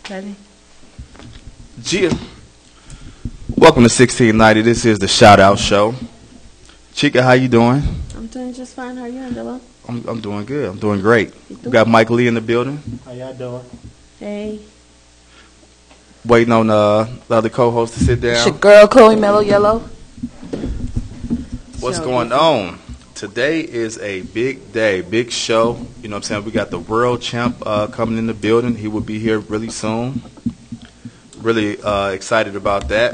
Ready? Gia, welcome to 1690. This is the Shout Out Show. Chica, how you doing? I'm doing just fine. How are you, Angela? I'm doing good. I'm doing great. We got Mike Lee in the building. How y'all doing? Hey. Waiting on the other co-host to sit down. It's your girl, Chloe Mellow Yellow. What's going on? Today is a big day, big show. You know what I'm saying? We got the world champ coming in the building. He will be here really soon. Really excited about that.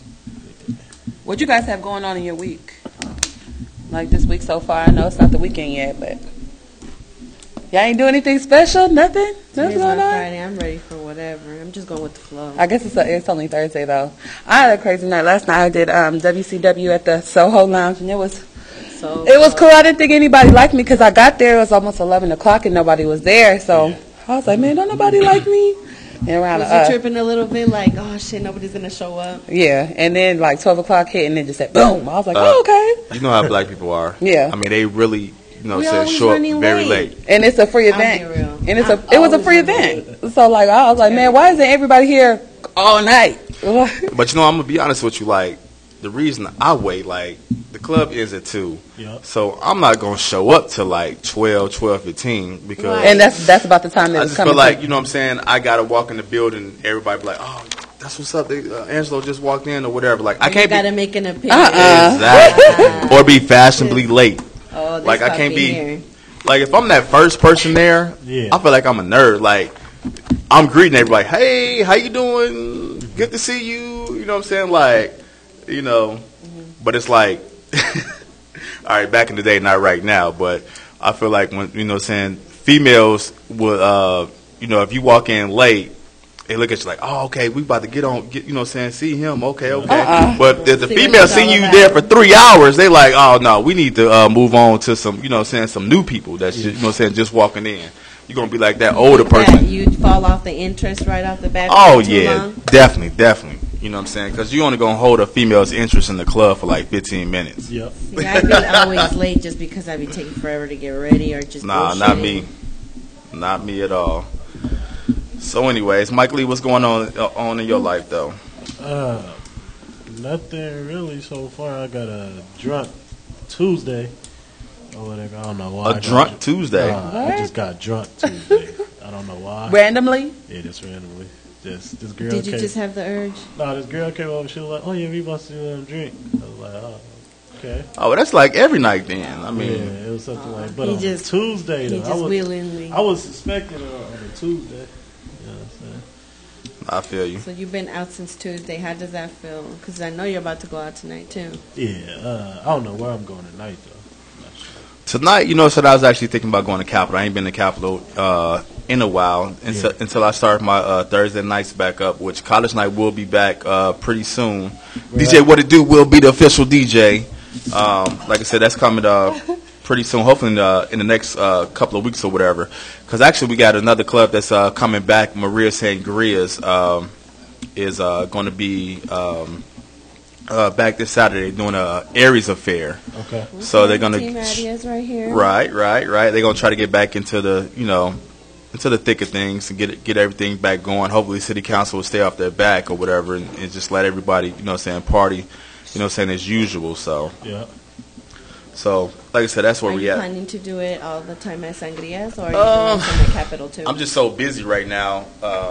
What you guys have going on in your week? Like this week so far? I know it's not the weekend yet, but y'all ain't doing anything special? Nothing? Nothing going on? Friday. I'm ready for whatever. I'm just going with the flow. I guess it's only Thursday though. I had a crazy night last night. I did WCW at the Soho Lounge, and it was cool. I didn't think anybody liked me because I got there. It was almost 11 o'clock and nobody was there. So I was like, man, don't nobody like me? And around was you tripping a little bit like, oh shit, nobody's gonna show up? Yeah, and then like 12 o'clock hit and then just said boom. I was like, oh, okay. You know how black people are. Yeah. I mean, they really, show up very late. And it's a free event. And it was a free event. So like I was like, man, why isn't everybody here all night? But I'm gonna be honest with you, like the reason I wait, like the club ends at 2. Yep. So I'm not gonna show up till like 12:15 because right. And that's about the time that I it's just coming. feel like, you know what I'm saying, I gotta walk in the building, everybody be like, oh, that's what's up. Angelo just walked in or whatever. Like I can't gotta be, make an appearance. Exactly. Or be fashionably late. Oh, like I can't be like if I'm that first person there, I feel like I'm a nerd. Like I'm greeting everybody, hey, how you doing? Good to see you. You know what I'm saying? Like, but it's like all right, back in the day, not right now, but I feel like when, females would, if you walk in late, they look at you like, oh, okay, we about to see him, okay. But if the female see you there for 3 hours, they like, oh, no, we need to move on to some, some new people that's, just walking in. You're going to be like that older person. You'd fall off the interest right off the bat. Oh, yeah, definitely. You know what I'm saying? Because you're only going to hold a female's interest in the club for like 15 minutes. Yep. See, I'd be always late just because I'd be taking forever to get ready or just not me. Not me at all. So anyways, Mike Lee, what's going on in your life, though? Nothing really so far. I got a drunk Tuesday. Or whatever. I don't know why. A drunk Tuesday? I just got drunk Tuesday. I don't know why. Randomly? Yeah, just randomly. This girl Did you just have the urge? No, this girl came over. She was like, "Oh yeah, we must do drink." I was like, "Oh, okay." Oh, well, that's like every night then. I mean, yeah, it was something like. But on Tuesday, though, I was suspecting on a Tuesday. You know what I'm saying? I feel you. So you've been out since Tuesday. How does that feel? Because I know you're about to go out tonight too. Yeah, I don't know where I'm going tonight though. Tonight, so I was actually thinking about going to Capitol. I ain't been to Capitol in a while until I start my Thursday nights back up, which College Night will be back pretty soon. Right. DJ What It Do will be the official DJ. Like I said, that's coming pretty soon, hopefully in the next couple of weeks or whatever. Because actually we got another club that's coming back. Maria Sangria's is going to be back this Saturday doing a Aries affair. Okay. So they're gonna Team Adia's right here. Right. They're gonna try to get back into the into the thick of things and get everything back going. Hopefully, City Council will stay off their back or whatever and just let everybody party, as usual. So yeah. So like I said, that's where we at. Are you planning to do it all the time at Sangria's, or are you doing some at Capitol too? I'm just so busy right now.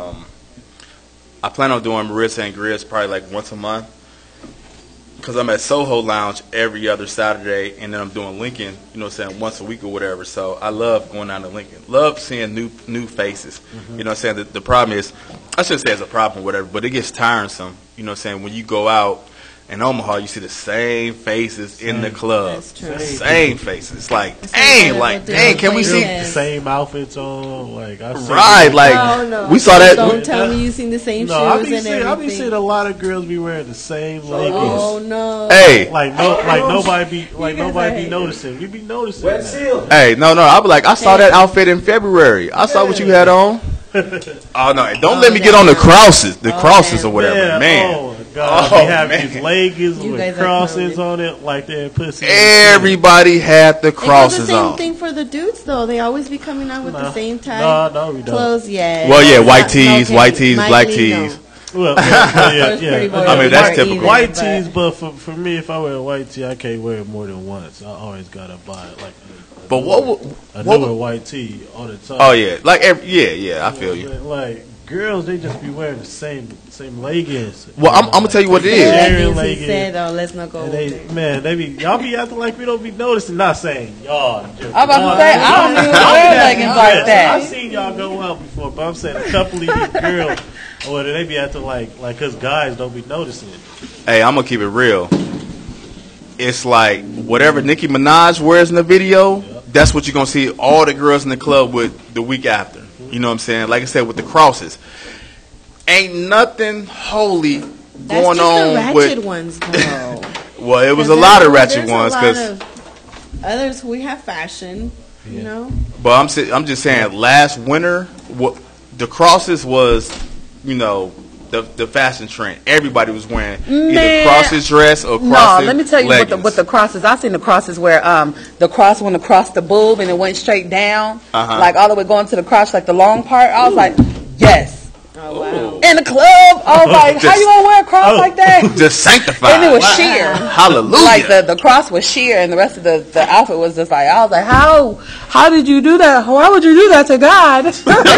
I plan on doing Maria Sangria's probably like once a month. Because I'm at Soho Lounge every other Saturday, and then I'm doing Lincoln, once a week or whatever. So I love going down to Lincoln. Love seeing new faces. Mm-hmm. The problem is, I shouldn't say it's a problem or whatever, but it gets tiresome. When you go out in Omaha, you see the same faces in the club. That's true. Same faces. It's like, dang, can we see the same outfits on? Like I see no. We saw that. Don't tell me you seen the same shoes and everything. I be seeing a lot of girls be wearing the same leggings. Oh no! Hey, nobody be noticing. You be noticing. Hey, no. I be like, I saw that outfit in February. I saw what you had on. Oh no! Don't let me get on the crosses or whatever, man. God, they have these leggings with crosses on it, like they're pussy. Everybody had the crosses on. It's the same thing for the dudes, though. They always be coming out with the same type clothes. Yeah. Well, yeah, white tees, black tees. Well, yeah. I mean, that's typical. White tees, but for me, if I wear a white tee, I can't wear it more than once. I always gotta buy it like. But what newer white tee all the time. Oh yeah, like I feel you. Like girls, they just be wearing the same leggings. Well, I'm gonna tell you what it is. Leggings. Said, let's not go. Y'all be acting like we don't be noticing. Not saying y'all. I'm about to say I don't even wear leggings like that. I've seen y'all go out before, but I'm saying a couple of these girls, or they be acting like because guys don't be noticing it. Hey, I'm gonna keep it real. It's like whatever Nicki Minaj wears in the video, that's what you're going to see all the girls in the club with the week after. You know what I'm saying? Like I said, with the crosses. Ain't nothing holy going on the with... ratchet ones, though. Well, it was a lot of ratchet ones. Because others, we have fashion, you know? But I'm just saying, last winter, the crosses was, you know... The fashion trend. Everybody was wearing either crosses dress or crosses. No, let me tell you what the crosses. I seen the crosses where the cross went across the boob and it went straight down, like all the way going to the crotch, like the long part. I was like, yes. Oh wow! In the club, I was like, how you gonna wear a cross like that? Just sanctified. And it was sheer. Hallelujah! Like the cross was sheer, and the rest of the outfit was just like, I was like, how did you do that? Why would you do that to God?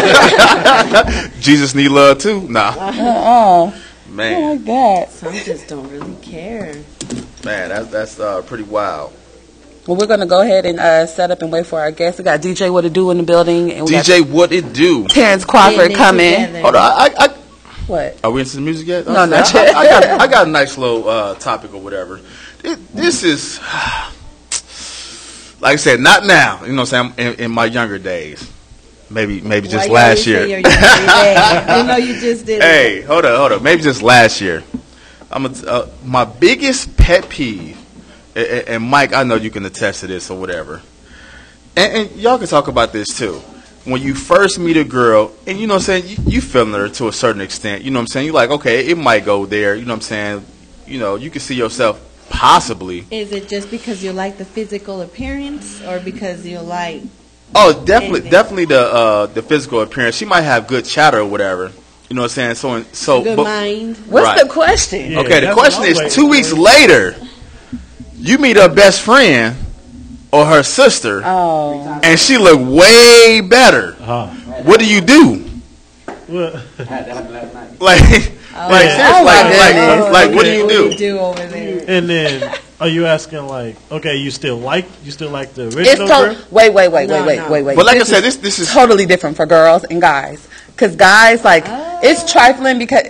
Jesus need love too. Nah. Man. I like that. Some just don't really care. Man, that's pretty wild. Well, we're gonna go ahead and set up and wait for our guests. We got DJ What It Do in the building, and we DJ What It Do. Terrence Crawford coming. Hold on, what? Are we into the music yet? No, not yet. I got a nice little topic or whatever. This is, like I said, not now. You know what I'm saying? In my younger days. Maybe just last year. I know you just did. Hey, hold on. Maybe just last year. My biggest pet peeve, and Mike, I know you can attest to this or whatever, and y'all can talk about this too. When you first meet a girl, and you know what I'm saying, you feeling her to a certain extent, you know what I'm saying, you're like, okay, it might go there, you know what I'm saying, you know, you can see yourself possibly. Is it just because you like the physical appearance, or because you like... Oh, definitely the physical appearance. She might have good chatter or whatever. You know what I'm saying? So good mind. What's the question? Yeah, okay, the question is 2 weeks later, you meet her best friend or her sister, and she look way better. What do you do? Like what do you do over there? And then are you asking like, okay, you still like the original girl? Wait. But like I said, this is totally different for girls and guys. Because guys, like, it's trifling because...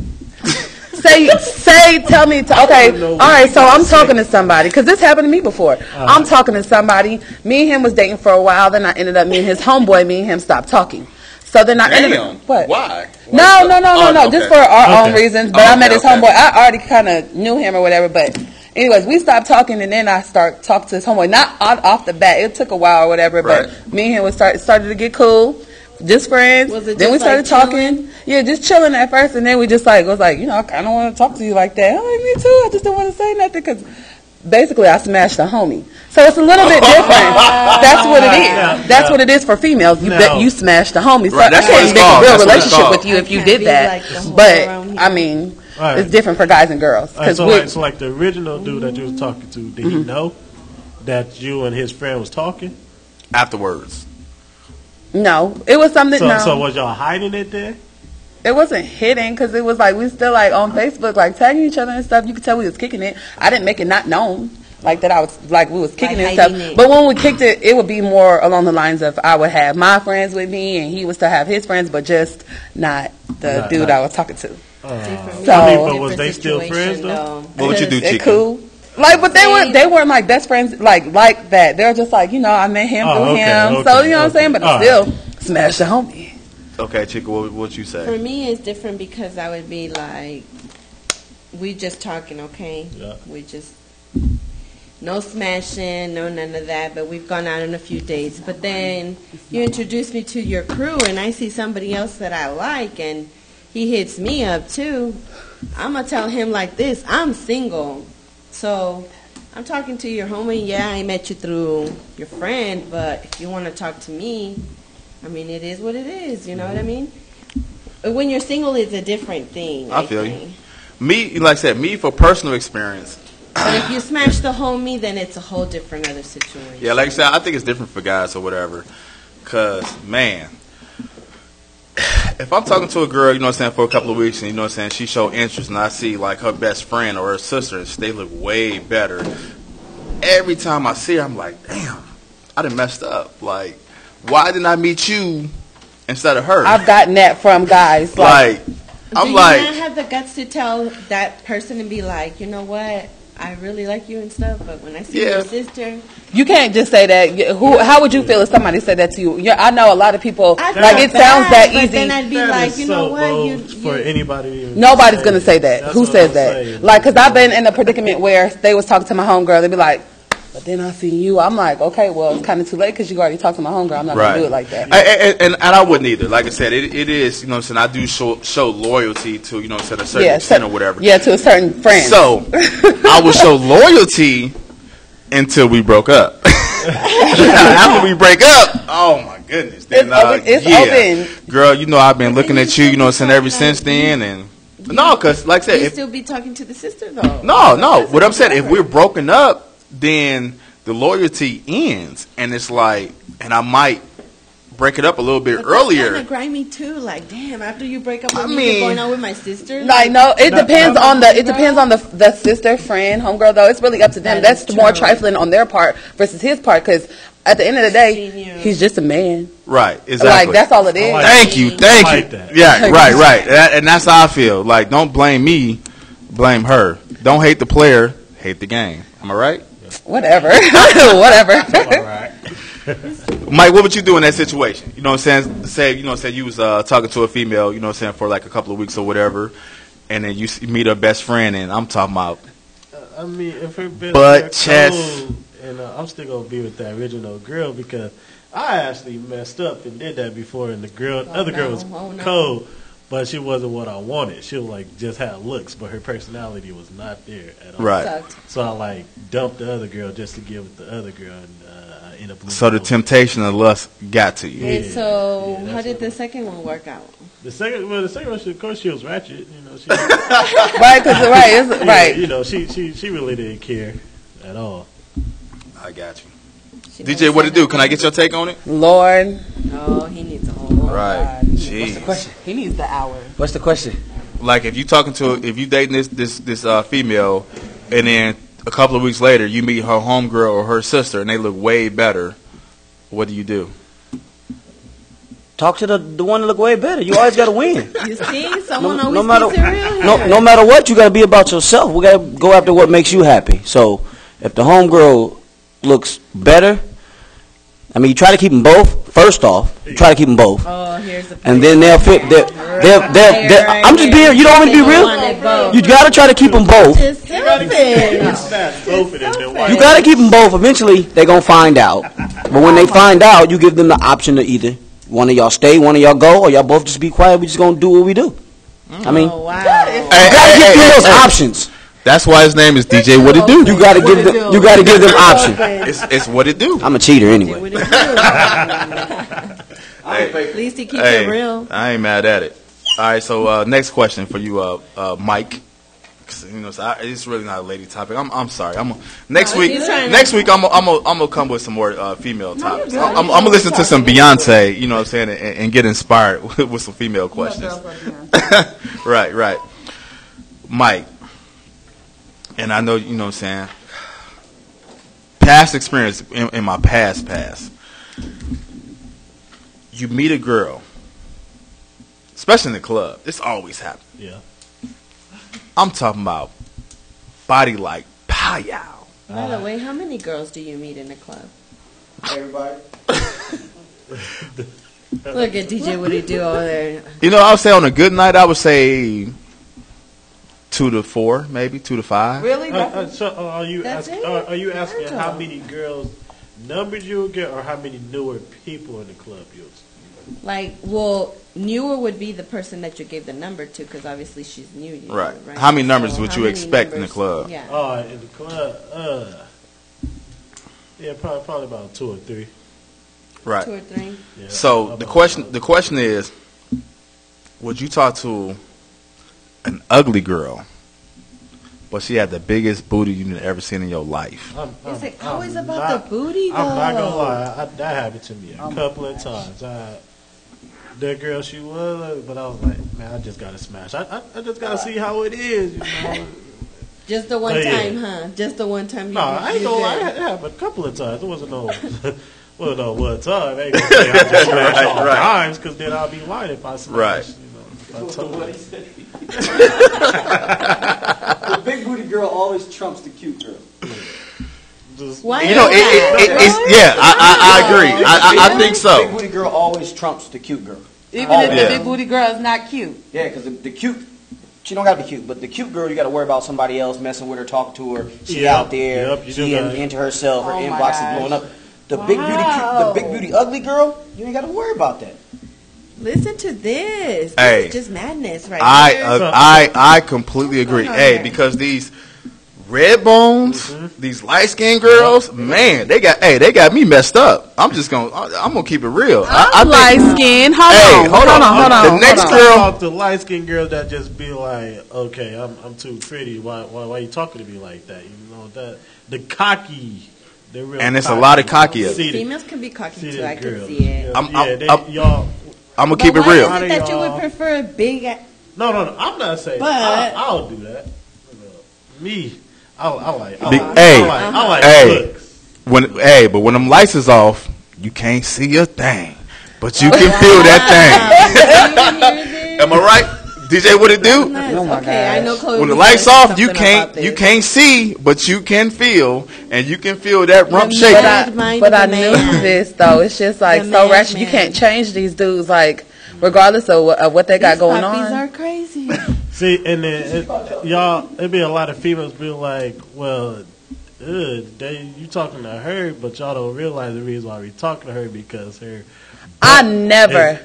Tell me, okay, all right, so I'm talking to somebody, because this happened to me before. I'm talking to somebody, me and him was dating for a while, then I ended up meeting his homeboy, me and him stopped talking. So then I ended up, what? Why? No, just for our own reasons, but I met his homeboy, I already kind of knew him or whatever, but anyways, we stopped talking, and then I start talking to his homeboy, not off the bat, it took a while or whatever, but me and him started to get cool. Just friends. Then we started talking. Yeah, just chilling at first, and then we just was like, you know, I kind of want to talk to you like that. I'm like, me too. I just don't want to say nothing because basically I smashed a homie. So it's a little bit different. That's what it is. That's what it is for females. You smashed a homie. So I can't make a real relationship with you if you did that. But I mean, it's different for guys and girls. So like the original dude that you was talking to, did he know that you and his friend was talking afterwards? No, it was something. So was y'all hiding it then? It wasn't hidden because it was like we still on Facebook tagging each other and stuff. You could tell we was kicking it. I didn't make it not known that I was we was kicking it and stuff. But when we kicked it, it would be more along the lines of I would have my friends with me and he was to have his friends, but just not the dude I was talking to. But was they still friends though? What would you do, Chica? Cool. But they weren't best friends like that. They were just I met him through him. So you know what I'm saying? But I still smashed the homie. Okay, Chica, what you say? For me, it's different because I would be like, we just talking, okay? Yeah. We just no smashing, no none of that. But we've gone out on a few dates. But then you introduce me to your crew, and I see somebody else that I like, and he hits me up too, I'm going to tell him like this. I'm single. So I'm talking to your homie. Yeah, I met you through your friend, but if you want to talk to me, I mean, it is what it is. You know what I mean? When you're single, it's a different thing. I feel you. Me, like I said, me for personal experience. But if you smash the homie, then it's a whole different other situation. Yeah, like I said, I think it's different for guys or whatever. Because, man, if I'm talking to a girl, you know what I'm saying, for a couple of weeks, and you know what I'm saying, she show interest, and I see, like, her best friend or her sister, and they look way better. Every time I see her, I'm like, damn, I done messed up. Like, why didn't I meet you instead of her? I've gotten that from guys. Like I'm like, do you not have the guts to tell that person and be like, you know what? I really like you and stuff, but when I see your sister, you can't just say that. How would you feel if somebody said that to you? I know a lot of people. Like it sounds that easy. But then I'd be like, you know what? For anybody, nobody's gonna say that. Who says that? Like, because I've been in a predicament where they was talking to my homegirl. They'd be like, but then I see you. I'm like, okay, well, it's kind of too late because you already talked to my homegirl. I'm not gonna do it like that. And I wouldn't either. Like I said, it is. You know what I'm saying? I do show loyalty to, you know what I'm saying, a certain extent or whatever. Yeah, to a certain friend. So I would show loyalty until we broke up. After we break up, oh my goodness, then it's open. Girl, you know I've been looking at you, you know what I'm saying, ever since then, and no, because like I said, you still be talking to the sister though. No. What I'm saying, if we're broken up, then the loyalty ends, and it's like, and I might break it up a little bit earlier. That's kind of grimy too. Like, damn, after you break up with me, you're going on with my sister. Like, no, it depends on the sister, friend, homegirl. Though it's really up to them. That's more trifling on their part versus his part, because at the end of the day, he's just a man. Right, exactly. Like, that's all it is. Thank you. Yeah, right. And that's how I feel. Like, don't blame me, blame her. Don't hate the player, hate the game. Am I right? Whatever. Whatever. All right. Mike, what would you do in that situation? You know what I'm saying? Say, you know, say you was talking to a female, you know what I'm saying, for like a couple of weeks or whatever, and then you meet her best friend, and I'm talking about I mean, if her best butt, chest. And I'm still going to be with the original girl because I actually messed up and did that before, and the other girl was cold, but she wasn't what I wanted. She was like just had looks, but her personality was not there at all. Right. So I like dumped the other girl just to get with the other girl, and I ended up. So the temptation of lust got to you. And so how did the second one work out? The second one, of course, she was ratchet. You know, she right. You know, she really didn't care at all. I got you. DJ, what to do? Can I get your take on it? Lord. Oh, he needs a whole right. Jeez. What's the question? He needs the hour. What's the question? Like, if you dating this female, and then a couple of weeks later you meet her homegirl or her sister, and they look way better, what do you do? Talk to the one that look way better. You always got to win. You see, someone always keeps it real here. No matter what, you got to be about yourself. We got to go after what makes you happy. So if the homegirl looks better, I mean, you try to keep them both. First off, you try to keep them both. Oh, here's the and then they'll fit. I'm just being. You don't want to be real. You got to try to keep them both. You got to keep them both. Eventually, they're gonna find out. But when they find out, you give them the option to either one of y'all stay, one of y'all go, or y'all both just be quiet. We just gonna do what we do. I mean, you gotta give them those options. That's why his name is DJ What It Do. You gotta give them. You gotta give them options. It's what it do. I'm a cheater anyway. At least he keeps it real. I ain't mad at it. All right, so next question for you, Mike. You know, it's really not a lady topic. I'm sorry. Next week I'm gonna come with some more female topics. I'm gonna listen to some Beyonce. You know what I'm saying, and get inspired with some female questions. Right, Mike. And I know, you know what I'm saying, past experience in my past. You meet a girl, especially in the club. This always happens. Yeah. I'm talking about body like pow. By the way, how many girls do you meet in the club? Everybody. Look at DJ, what he do over there. You know, I would say on a good night, I would say 2 to 4, maybe 2 to 5. Really? So are you asking how many girls numbers you'll get, or how many newer people in the club you'll? Like, well, newer would be the person that you gave the number to, because obviously she's new. Right. How many numbers would you expect in the club? Yeah. In the club, yeah, probably about 2 or 3. Right. 2 or 3. Yeah, so the question is, would you talk to an ugly girl, but she had the biggest booty you've ever seen in your life? Is it always about the booty, though? I'm not gonna lie, that happened to me a couple of times. That girl, she was, but I was like, man, I just gotta smash. I just gotta see how it is, you know. Just the one time, huh? Just the one time. No, I ain't gonna lie. It happened a couple of times. It wasn't no, one time. I ain't gonna say I just smashed all times, because then I'll be lying if I smash. Right. You know, What he said. The big booty girl always trumps the cute girl. Why? You know, it's yeah. I agree. I think so. The big booty girl always trumps the cute girl. Even if the big booty girl is not cute. Yeah, because the cute, she don't gotta be cute, but the cute girl, you gotta worry about somebody else messing with her, talking to her. She out there, she into herself, her inbox is blowing up. The big beauty ugly girl, you ain't gotta worry about that. Listen to this. Hey, this is just madness, right? I completely agree. Hey, because these red bones, these light skinned girls, man, they got me messed up. I'm gonna keep it real. I'm light skinned. Hold on. The next girl, the light skinned girl that just be like, okay, I'm too pretty. Why you talking to me like that? You know that the cocky. And it's a lot of cocky. Females can be cocky too. I can see it. I'm gonna keep it real. Why is it that you would prefer a big? No. I'm not saying. But I'll do that. Me, I like looks. But when them lights is off, you can't see a thing, but you can feel that thing. Am I right? DJ, what it do? Okay, I know Chloe. When the lights off, you can't see, but you can feel, and you can feel that rump shake. But I knew this though. It's just like so ratchet. You can't change these dudes, like regardless of what they got going on. These are crazy. See, and then it'd be a lot of females be like, well, you talking to her, but y'all don't realize the reason why we talking to her because her. I never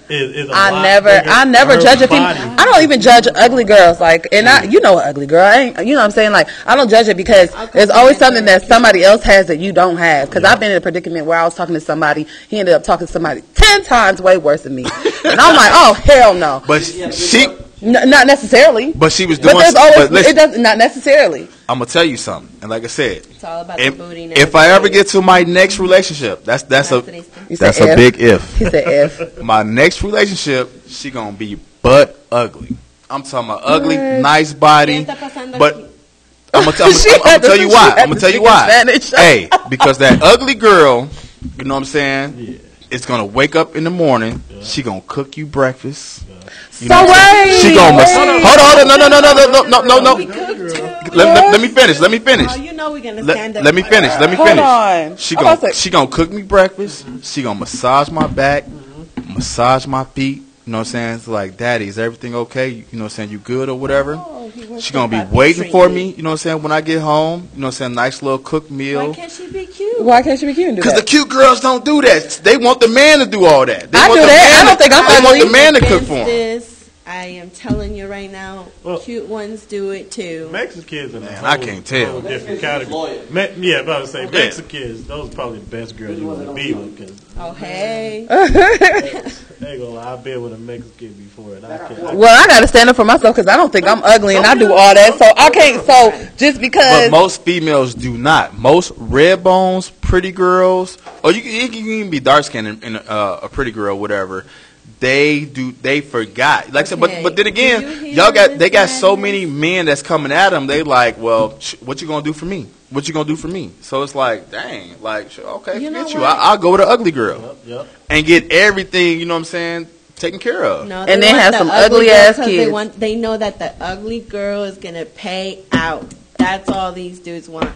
judge a female. I don't even judge ugly girls. Like, and you know, an ugly girl. You know what I'm saying? Like, I don't judge it because there's always something that somebody else has that you don't have. Because I've been in a predicament where I was talking to somebody, he ended up talking to somebody 10 times way worse than me, and I'm like, oh hell no. But she. Not necessarily. But she was doing. But there's always. It doesn't. Not necessarily. I'm gonna tell you something, and like I said, it's all about the booty now. If I ever get to my next relationship, that's a big if. He said if. My next relationship, she gonna be butt ugly. I'm talking about ugly, nice body, but I'm gonna tell you why. I'm gonna tell you why. Hey, because that ugly girl, you know what I'm saying? Yeah. It's gonna wake up in the morning. Yeah. She gonna cook you breakfast. You know she gonna hold on, no. Let me finish. Oh, you know we're gonna stand up. Let me finish. Hold on. She gonna cook me breakfast. She gonna massage my back, massage my feet. You know what I'm saying? It's like, Daddy, is everything okay? You know what I'm saying? You good or whatever? She gonna be waiting for me. You know what I'm saying? When I get home, you know what I'm saying? Nice little cooked meal. Why can't she be cute? Because the cute girls don't do that. They want the man to do all that. I do that. I don't think I'm ugly. They want the man to cook for them. I am telling you right now, cute ones do it too. Mexican kids are I can't tell. Different category. About to say Mexican kids. Those are probably the best girls you want to be with. Oh hey. I ain't gonna lie. I've been with a Mexican before, and I gotta stand up for myself because I don't think I'm ugly and I do all that, so I can't. So just because. But most females do not. Most red bones, pretty girls, or you can even be dark skinned and a pretty girl, whatever. They forgot. Like, okay. but then again, they got so many men that's coming at them. They like, well, what you gonna do for me? What you gonna do for me? So it's like, dang, like, okay, forget you. I'll go with the ugly girl and get everything. You know what I'm saying? Taken care of. No, and they have some ugly ass kids. They know that the ugly girl is gonna pay out. That's all these dudes want.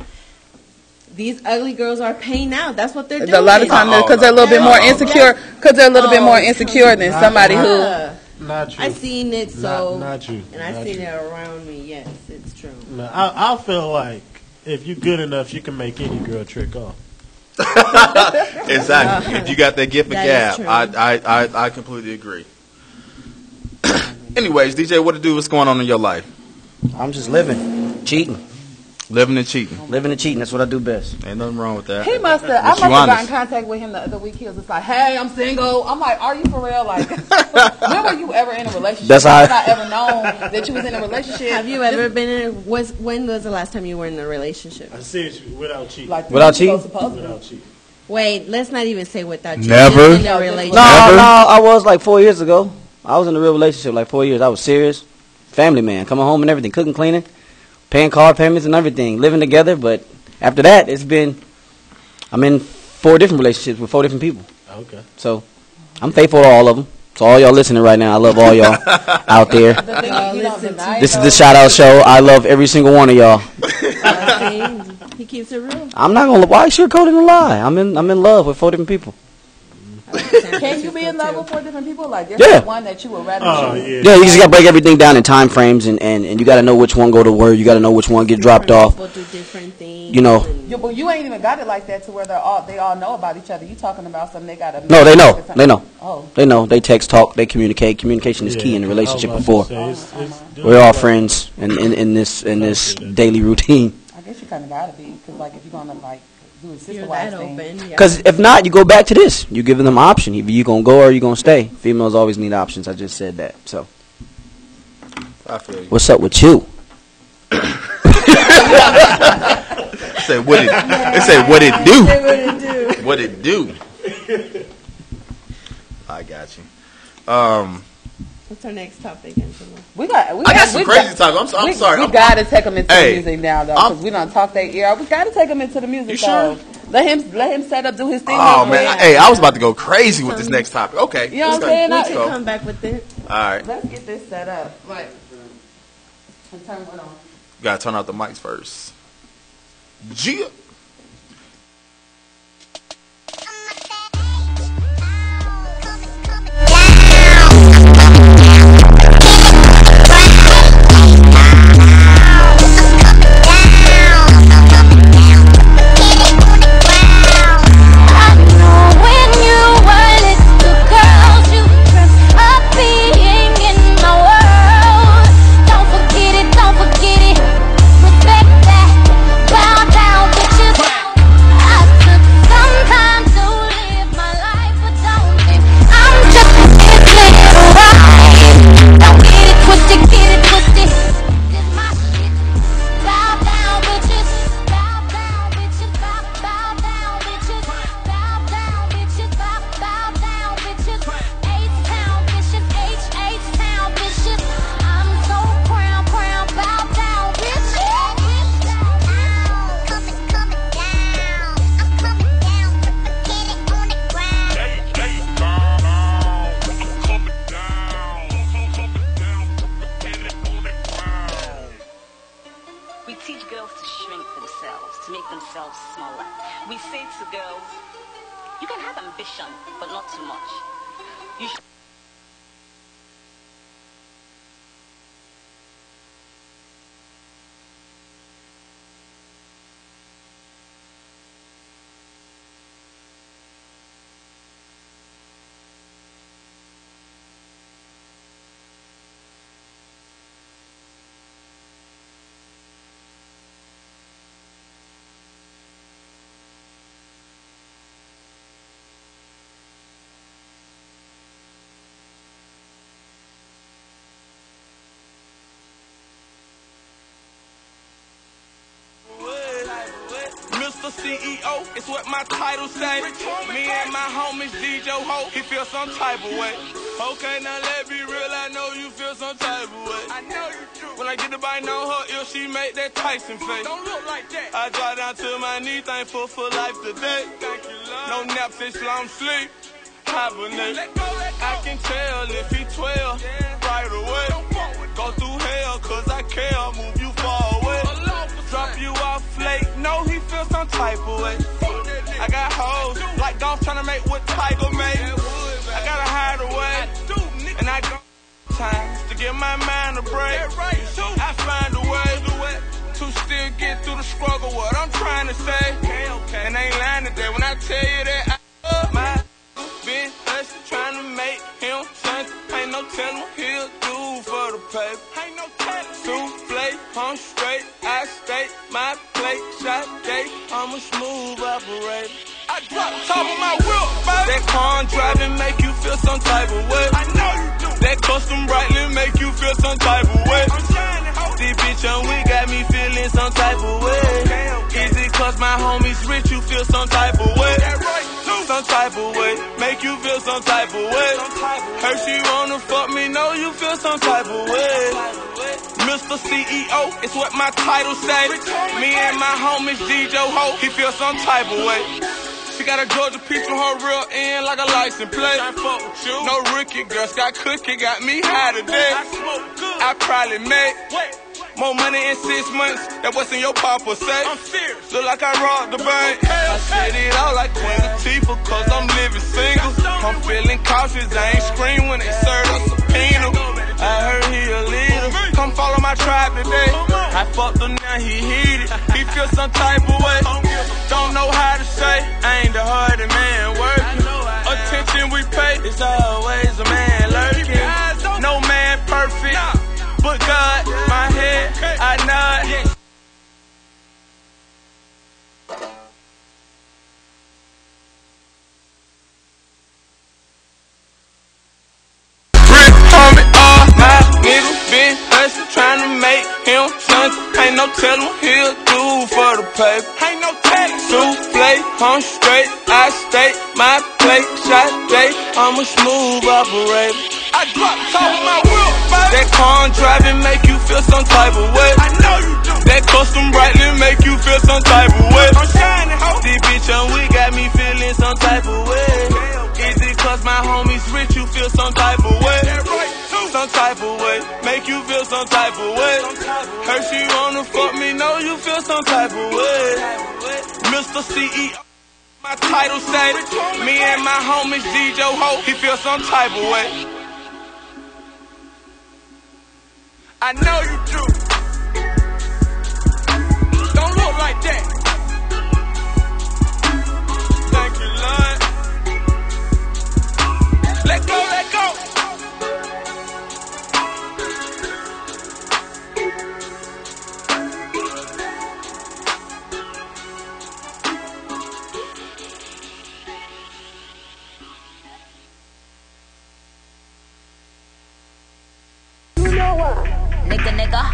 These ugly girls are paying out. That's what they're doing. A lot of times because they're a little bit more insecure. Because they're a little bit more insecure than somebody who. Not true. I've seen it, so not true. And I've seen it around me. Yes, it's true. No, I feel like if you're good enough, you can make any girl trick off. Exactly. If you got that gift of gab, I completely agree. Anyways, DJ, what to do? What's going on in your life? I'm just living, cheating. Living and cheating. Living and cheating. That's what I do best. Ain't nothing wrong with that. I must have got in contact with him the other week. He was just like, "Hey, I'm single." I'm like, "Are you for real? Like, when were you ever in a relationship? That's how I ever known that you was in a relationship. Have you ever been in? When was the last time you were in a relationship? I said without cheating. Like, without cheating? Without cheating. Wait, let's not even say without cheating. Never. In a relationship. No, I was like 4 years ago. I was in a real relationship like 4 years. I was serious, family man, coming home and everything, cooking, cleaning, paying car payments and everything, living together. But after that, I'm in 4 different relationships with 4 different people. Okay. So I'm faithful to all of them. So all y'all listening right now, I love all y'all out there. This is the shout out show. I love every single one of y'all. He keeps it real. I'm not gonna. Why sugarcoating a lie? I'm in love with 4 different people. Can you be in love with 4 different people? Like, there's one that you would rather choose. Yeah, you just gotta break everything down in time frames, and you gotta know which one go to word. You gotta know which one get dropped off. People do different things. You know. Yeah, but you ain't even got it like that to where they all know about each other. You talking about something they gotta. No, they know. They know. Oh. They know. They text, talk, they communicate. Communication is key in a relationship. Before we're all friends in this daily routine. I guess you kind of gotta be, because like if you're gonna like do a sister wife thing. Because if not, you go back to this. You giving them an option. Either you gonna go or you gonna stay. Females always need options. I just said that. So, I feel you. What's up with you? Say what it do? What it do? I got you. What's our next topic, Angela? I got some crazy topics. I'm sorry. We gotta take them into the music now, though, because we don't talk their ear. We gotta take them into the music. You sure? Let him set up, do his thing. Oh man, hey, I was about to go crazy with this next topic. Okay, you know what I'm saying? We can come back with it. All right, let's get this set up. Right. Turn it on. You gotta turn out the mics first. Gia. CEO, it's what my title say. Me and my homies DJ Ho, he feel some type of way. Okay, now let me real, I know you feel some type of way. I know you do. When I get to bite on her ear, she make that Tyson face. Don't look like that. I drop down to my knee, thankful for life today. Thank you, Lord. No nap, say slum sleep. Hibernate. I can tell if he 12 right away. Go through hell, cause I care, move you far away. Drop you off late, no, he feel some type of way. I got hoes, like golf tryna make what Tiger made. I gotta hide away, and I go times to give my mind a break. I find a way to still get through the struggle, what I'm trying to say. And I ain't lying today, when I tell you that I love my been us trying to make him something. Ain't no telling he'll do for the paper. Ain't no telling. Souffle, I'm straight, I stay my plate. Shot day, I'm a smooth operator. I drop top of my whip, baby. That car driving make you feel some type of way. I know you do. That custom brightly make you feel some type of way. I'm shining, ho. This bitch on we got me feeling some type of way. Okay. Is it cause my homies rich you feel some type of way? That right, too. Some type of way. Make you feel some type of way. Her she wanna fuck me, know you feel some type of way. Mr. CEO, it's what my title say. Me and my homies DJ Ho, he feel some type of way. She got a Georgia peach on her real end like a license plate. No rookie, girl, got cookie, got me high today. I probably made more money in 6 months than what's in your papa say. I'm serious. Look like I robbed the bank. I said it all like Queen Latifah, cause I'm living single. I'm feeling cautious, I ain't scream when they serve a subpoena. I heard he a leader. Come follow my tribe today. I fucked him now, he heated. He feel some type of way. Don't know how to say, I ain't the hardest man working. Attention we pay, it's always a man lurking. No man perfect, but God, my head, I nod. Been hustling, trying to make him something. Ain't no telling what he'll do for the paper. Ain't no telling. Souffle, I'm straight, I stay my plate. Shot day, I'm a smooth operator. I drop top of my whip, baby. That car driving make you feel some type of way. I know you do. That custom brightly make you feel some type of way. I'm shining, ho. This bitch on we got me feeling some type of way. Is it cause my homies rich you feel some type of way? That right. Some type of way, make you feel some type of way. Her she wanna fuck me, know you feel some type of way. Mr. CEO, my title say, me and my homies DJ Ho, he feel some type of way. I know you do. Don't look like that. Thank you, Lord. Let go, let go. Nigga.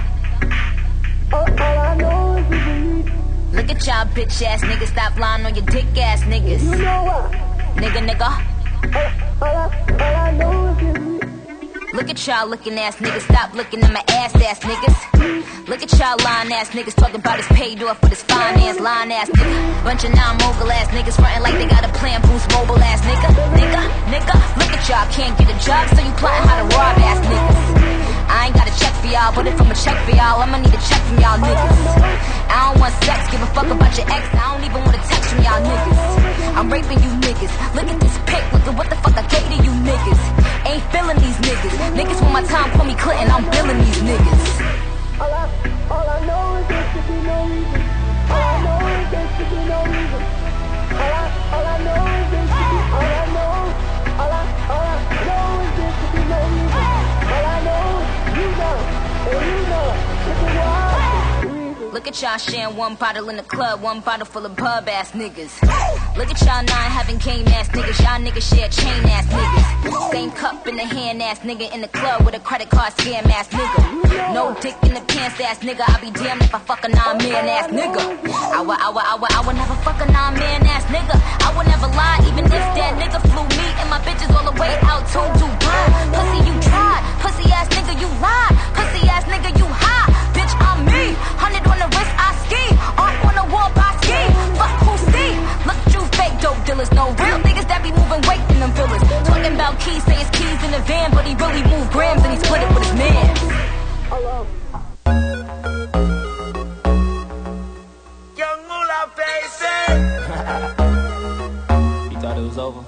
Look at y'all bitch ass niggas, stop lying on your dick ass niggas. You know what? Nigga. Look at y'all looking ass niggas, stop looking at my ass niggas. Look at y'all lying ass niggas talking about his paid off for this finance lying ass nigga. Bunch of non-mogul ass niggas frontin' like they got a plan, boost mobile ass nigga. Look at y'all, can't get a job, so you plotting how to rob ass niggas. I ain't got a check for y'all, but if I'm a check for y'all, I'ma need a check from y'all niggas. I don't want sex, give a fuck about your ex, I don't even want a text from y'all niggas. I'm raping you niggas, look at this pic, look at what the fuck I gave to you niggas. Ain't feeling these niggas, niggas want my time, call me Clinton, I'm billing these niggas. All I know is there should be no reason. All I know is there should be no reason. All I know is there should be, all I know is there should be no reason. All I know, you know, look at why. Look at y'all sharing one bottle in the club, one bottle full of pub ass niggas. Look at y'all nine having game ass niggas, y'all niggas share chain ass niggas. Same cup in the hand ass nigga in the club with a credit card scam ass nigga. No dick in the pants ass nigga, I'll be damned if I fuck a non-man ass nigga. I would never fuck a non-man ass nigga. I would never lie even if that nigga flew me and my bitches all the way out to Dubai. Pussy you tried, pussy ass nigga you lied, pussy ass nigga you high. Bitch I'm me, 100 on the wrist I ski, on the wall I ski. Fuck who see? Look at you fake dope dealers, no real niggas that be moving weight in them villas. Talking about keys, say it's keys in the van, but he really moved grams and he split it with his man. Young Moolah, baby. You thought it was over?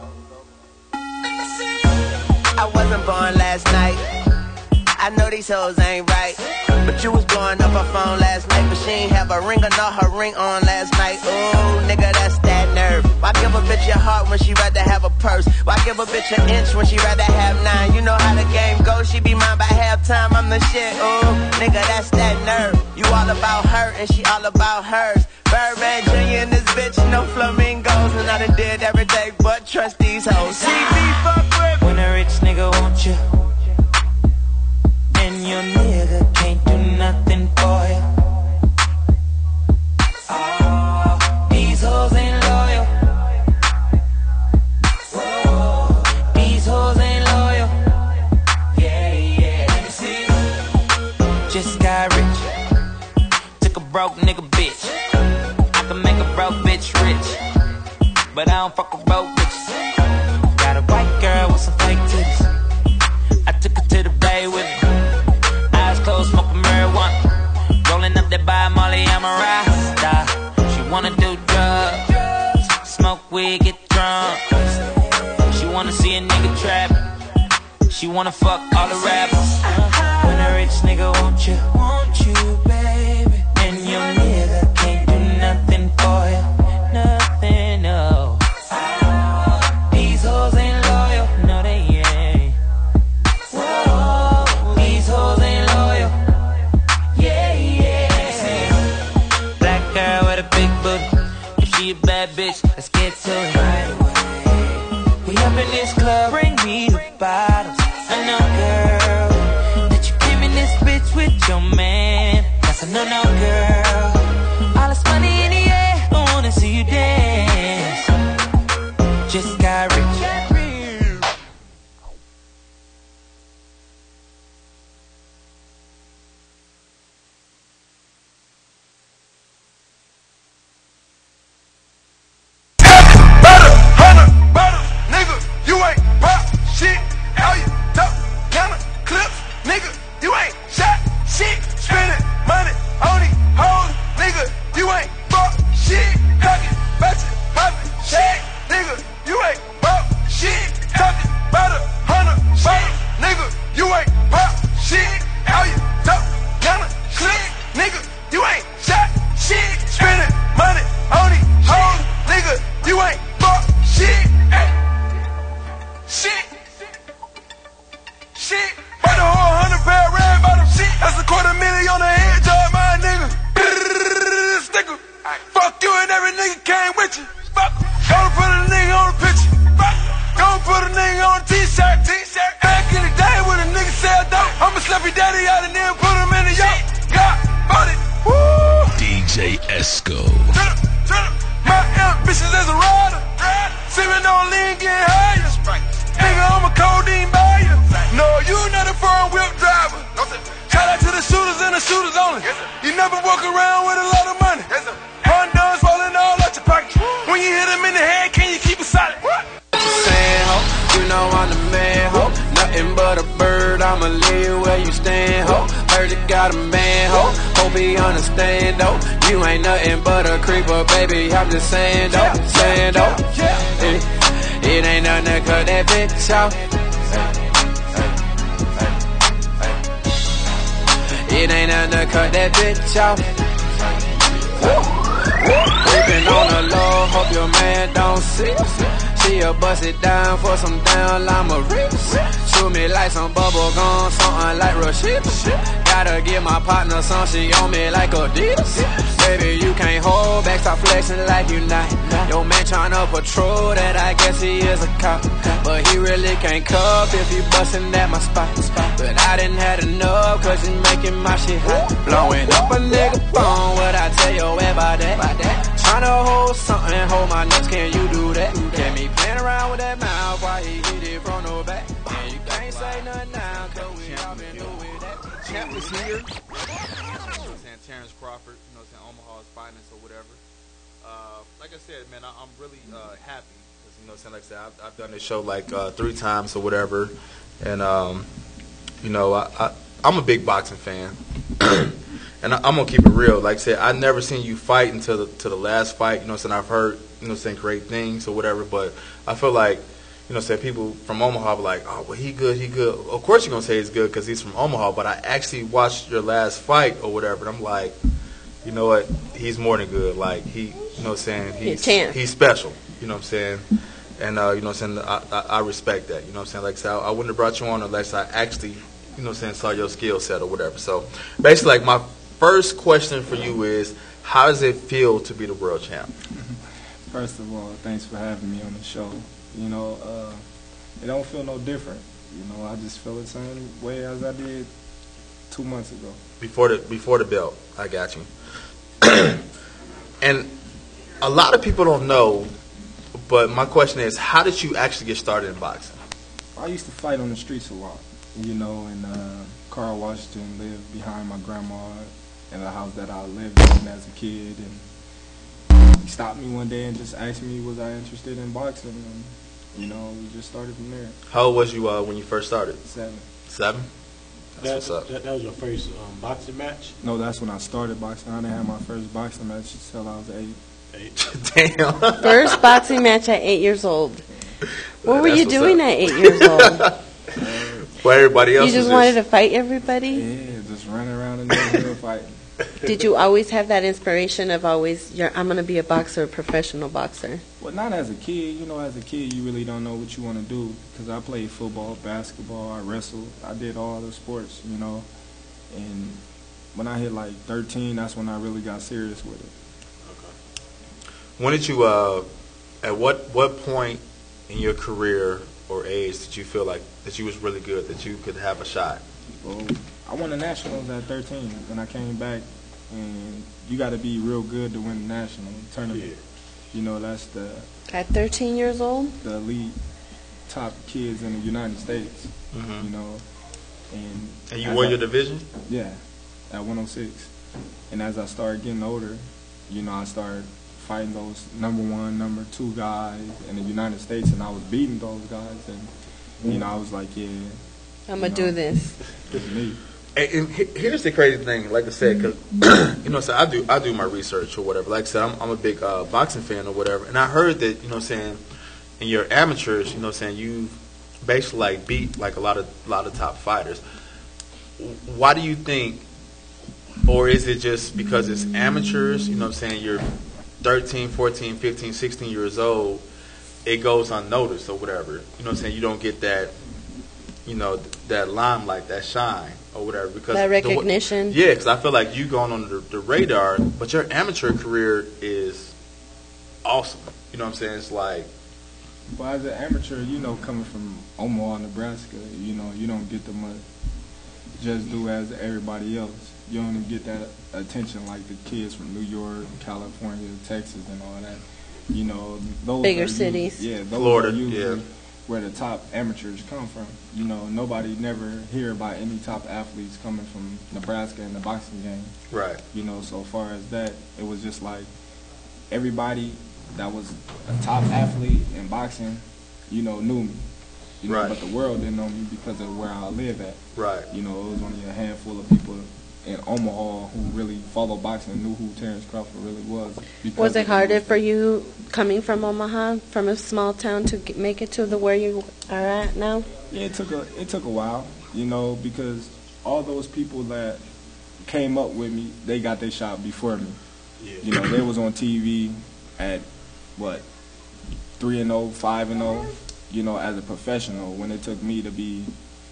I wasn't born last night. I know these hoes ain't right, but you was blowing up her phone last night, but she she ain't have a ring or not her ring on last night. Ooh, nigga, that's that nerve. Why give a bitch your heart when she rather have a purse? Why give a bitch an inch when she rather have 9? You know how the game goes, she be mine by halftime, I'm the shit. Ooh, nigga, that's that nerve. You all about her and she all about hers. Birdman Jr. and this bitch, no flamingos. And I done did everything but trust these hoes. See me fuck with when a rich nigga wants you and your nigga can't do nothing for you. Oh, these hoes ain't loyal. Whoa, these hoes ain't loyal. Yeah, yeah, let me see. Just got rich. Took a broke nigga bitch. I can make a broke bitch rich, but I don't fuck with broke bitches. Got a white girl with some fake titties. I took her to the bay with me. Eyes closed, smoking marijuana. Rolling up that by Molly, I'm a rasta. She wanna do drugs, smoke weed, get drunk. She wanna see a nigga trap. She wanna fuck all the rappers. When a rich nigga want you, baby, and your nigga can't do nothing for you, nothing, no. These hoes ain't loyal, no they ain't. Whoa, these hoes ain't loyal. Yeah, yeah. Black girl with a big booty. If she a bad bitch, let's get to it. Right away. We up in this club, bring me the bottles. I know, girl, that you came in this bitch with your man. That's a no-no, girl. All this money in the air, I wanna see you dance. Just got rich. I'm just saying though, it ain't nothing to cut that bitch out. It ain't nothing to cut that bitch out. Creeping on the low, hope your man don't see. She'll bust it down for some down llama rips. Shoot me like some bubble gum, something like Rashida. Gotta give my partner some, she on me like Adidas. Baby, you can't hold back, stop flexing like you not. Your man tryna patrol that, I guess he is a cop. But he really can't cup if he bustin' at my spot. But I didn't had enough, cause you making my shit hot. Blowing up a nigga phone, what I tell you about that? Tryna hold something, hold my nuts, can you do that? Get me playing around with that mouth while he hit it from the back. And you can't say nothing now, cause we all been doing that. Champ is here. You know what I'm saying? Terrence Crawford, you know what I'm saying? Omaha's finest or whatever. Like I said, man, I'm really happy. Because, you know what I'm saying? Like I said, I've done this show like 3 times or whatever. And, you know, I'm a big boxing fan. And I'm going to keep it real. Like I said, I never seen you fight until the last fight. You know what I'm saying? I've heard, you know what I'm saying, great things or whatever. But I feel like, you know what I'm saying, people from Omaha be like, oh, well, he good. Of course you're going to say he's good because he's from Omaha. But I actually watched your last fight or whatever. And I'm like, you know what, he's more than good. Like he, you know what I'm saying, he's special. You know what I'm saying, and you know what I'm saying, I respect that. You know what I'm saying. Like I said, I wouldn't have brought you on unless I actually, you know what I'm saying, saw your skill set or whatever. So basically, like my first question for you is, how does it feel to be the world champ? First of all, thanks for having me on the show. You know, it don't feel no different. You know, I just feel the same way as I did 2 months ago. Before the belt, I got you. And a lot of people don't know, but my question is, how did you actually get started in boxing? I used to fight on the streets a lot. You know, and Carl Washington lived behind my grandma in the house that I lived in as a kid, and he stopped me one day and just asked me was I interested in boxing, and you know, we just started from there. How old was you when you first started? 7. 7? That's what's up. That was your first boxing match? No, that's when I started boxing. I didn't have my first boxing match until I was 8. Damn. First boxing match at 8 years old. What were you doing at 8 years old? Well, everybody else. You just wanted to fight everybody? Yeah, just running around in the neighborhood fighting. Did you always have that inspiration of I'm going to be a boxer, a professional boxer? Well, not as a kid. You know, as a kid, you really don't know what you want to do. Because I played football, basketball, I wrestled. I did all the sports, you know. And when I hit like 13, that's when I really got serious with it. Okay. When did you, at what point in your career or age did you feel like that you was really good, that you could have a shot? Well, I won the Nationals at 13 when I came back, and you got to be real good to win the National tournament. Yeah. You know, that's At 13 years old? The elite top kids in the United States, you know. And you won your division? Yeah, at 106. And as I started getting older, you know, I started fighting those number 1, number 2 guys in the United States, and I was beating those guys, and, you know, I was like, yeah. I'm going to do this. It's me. And here's the crazy thing, like I said, because you know, so I do my research or whatever. Like I said, I'm a big boxing fan or whatever, and I heard that, you know, saying in your amateurs, you know, saying you basically like beat like a lot of top fighters. Why do you think, or is it just because it's amateurs? You know, what I'm saying you're 13, 14, 15, 16 years old, it goes unnoticed or whatever. You know, what I'm saying you don't get that, you know, that limelight, that shine. Or whatever, because that recognition. Yeah, because I feel like you going on the radar, but your amateur career is awesome. You know what I'm saying? It's like, well, as an amateur, you know, coming from Omaha, Nebraska, you know, you don't get the much just do as everybody else. You don't even get that attention like the kids from New York, California, Texas, and all that. You know, those bigger cities. Yeah, those Florida. Are usually where the top amateurs come from. You know, nobody never hear about any top athletes coming from Nebraska in the boxing game. Right. You know, so far as that, it was just like everybody that was a top athlete in boxing, you know, knew me. You know, but the world didn't know me because of where I live at. Right. You know, it was only a handful of people in Omaha who really followed boxing and knew who Terrence Crawford really was. Was it harder for you coming from Omaha, from a small town, to make it to where you are at now? Yeah, it took a while, you know, because all those people that came up with me, they got their shot before me. Yeah. You know, they was on TV at, 3-0, 5-0, you know, as a professional, when it took me to be,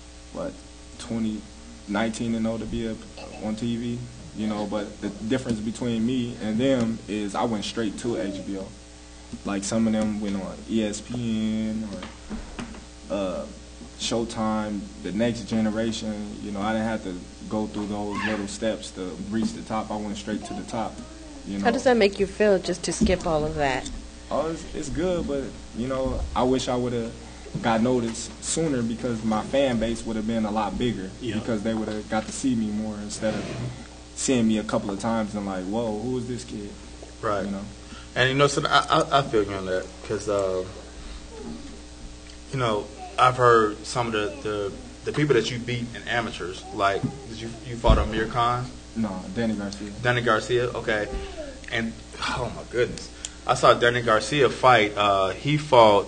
19-0 to be on TV, you know, but the difference between me and them is I went straight to HBO. Like some of them went on ESPN or Showtime, the next generation, you know, I didn't have to go through those little steps to reach the top. I went straight to the top, you know. How does that make you feel just to skip all of that? Oh, it's good, but, you know, I wish I would have got noticed sooner because my fan base would have been a lot bigger because they would have got to see me more instead of seeing me a couple of times and like, whoa, who is this kid? Right. You know? And, you know, so I feel you on that because, you know, I've heard some of the people that you beat in amateurs, like, did you fought Amir Khan? No, Danny Garcia. Danny Garcia, okay. And, oh my goodness. I saw Danny Garcia fight. He fought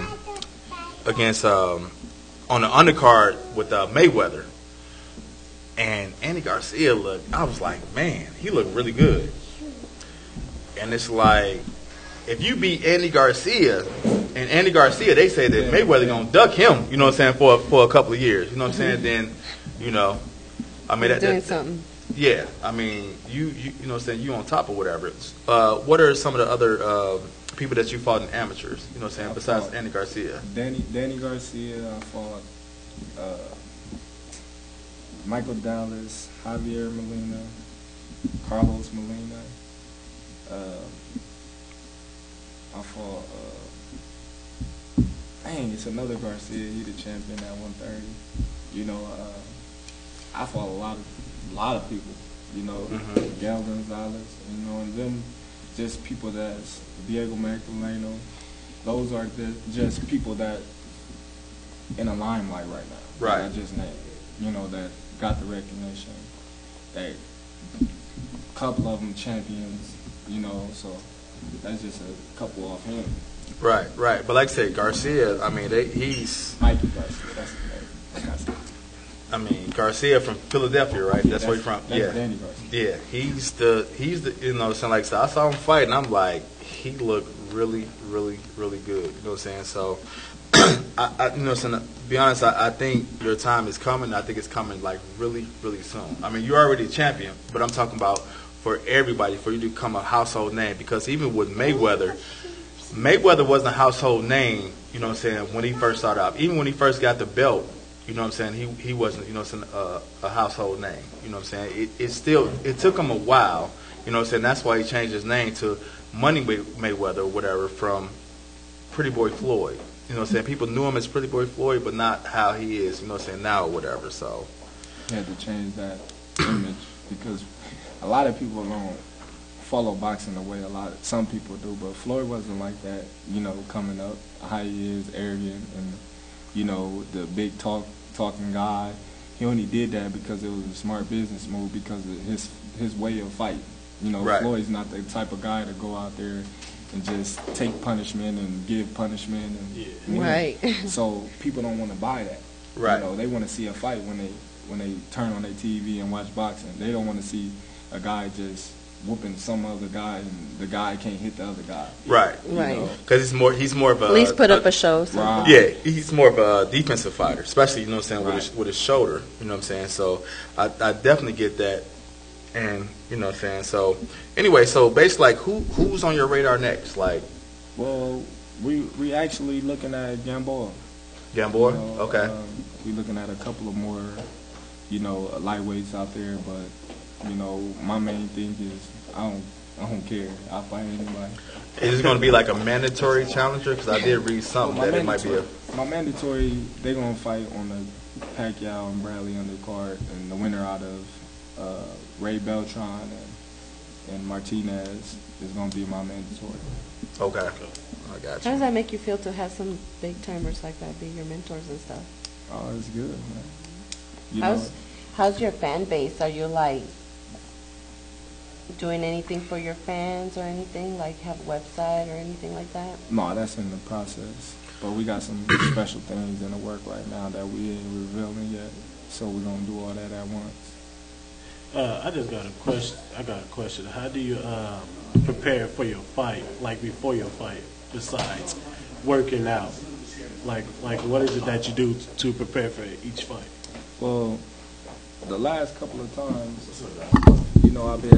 against, on the undercard with Mayweather. And Andy Garcia I was like, man, he looked really good. And it's like, if you beat Andy Garcia, and Andy Garcia, they say that Mayweather gonna duck him, you know what I'm saying, for a couple of years, you know what I'm saying? Then, you know, I mean, doing something. Yeah, I mean, you know what I'm saying, you on top of whatever. What are some of the other people that you fought in amateurs, you know what I'm saying, besides Andy Garcia? Danny Garcia, I fought Michael Dallas, Javier Molina, Carlos Molina. I fought, it's another Garcia. He the champion at 130. You know, I fought a lot of people. You know, Gal Gonzalez. You know, and them just people that's Diego Magdaleno. Those are just people that in a limelight right now. Right. I just named. You know, that got the recognition. That a couple of them champions. You know, so that's just a couple off him. Right. But like I said, Garcia, I mean, he's Mikey Garcia. That's his name. I mean, Garcia from Philadelphia, right? That's where he's from. That's Danny Garcia. Yeah, he's the you know, saying like so I saw him fight, and I'm like, he looked really, really, really good. You know what I'm saying? So, I you know, so to be honest, I think your time is coming. I think it's coming like really, really soon. I mean, you're already a champion, but I'm talking about for everybody, for you to become a household name. Because even with Mayweather wasn't a household name, you know what I'm saying, when he first started out. Even when he first got the belt, you know what I'm saying, he wasn't, you know what I'm saying, a household name. You know what I'm saying? It took him a while, you know what I'm saying, that's why he changed his name to Money Mayweather or whatever from Pretty Boy Floyd. You know what I'm saying? People knew him as Pretty Boy Floyd, but not how he is, you know what I'm saying, now or whatever, so. He had to change that image because a lot of people don't follow boxing the way some people do, but Floyd wasn't like that, you know, coming up, how he is, arrogant, and, you know, the big talking guy. He only did that because it was a smart business move because of his way of fighting. You know, right. Floyd's not the type of guy to go out there and just take punishment and give punishment and win. Right. So people don't want to buy that. Right. You know, they want to see a fight when they turn on their TV and watch boxing. They don't want to see a guy just whooping some other guy and the guy can't hit the other guy. Right. Because he's more of a... At least put up a show. Right. Yeah, he's more of a defensive fighter, especially, you know what I'm saying, with his shoulder, you know what I'm saying. So I definitely get that. And, you know what I'm saying. So, anyway, so basically, like, who's on your radar next? Like, well, we actually looking at Gamboa. Gamboa? You know, okay. We looking at a couple of more, you know, lightweights out there, but, you know, my main thing is I don't care. I'll fight anybody. Is it going to be like a mandatory challenger? Because I did read something that it might be a... My mandatory, they're going to fight on the Pacquiao and Bradley undercard, and the winner out of Ray Beltran and Martinez is going to be my mandatory. Okay. I got you. How does that make you feel to have some big timers like that be your mentors and stuff? Oh, it's good, man. How's your fan base? Are you like doing anything for your fans or anything? Like have a website or anything like that? No, that's in the process. But we got some special things in the work right now that we ain't revealing yet. So we're going to do all that at once. I just got a question. How do you prepare for your fight, like before your fight, besides working out? Like what is it that you do to prepare for each fight? Well, the last couple of times, you know, I've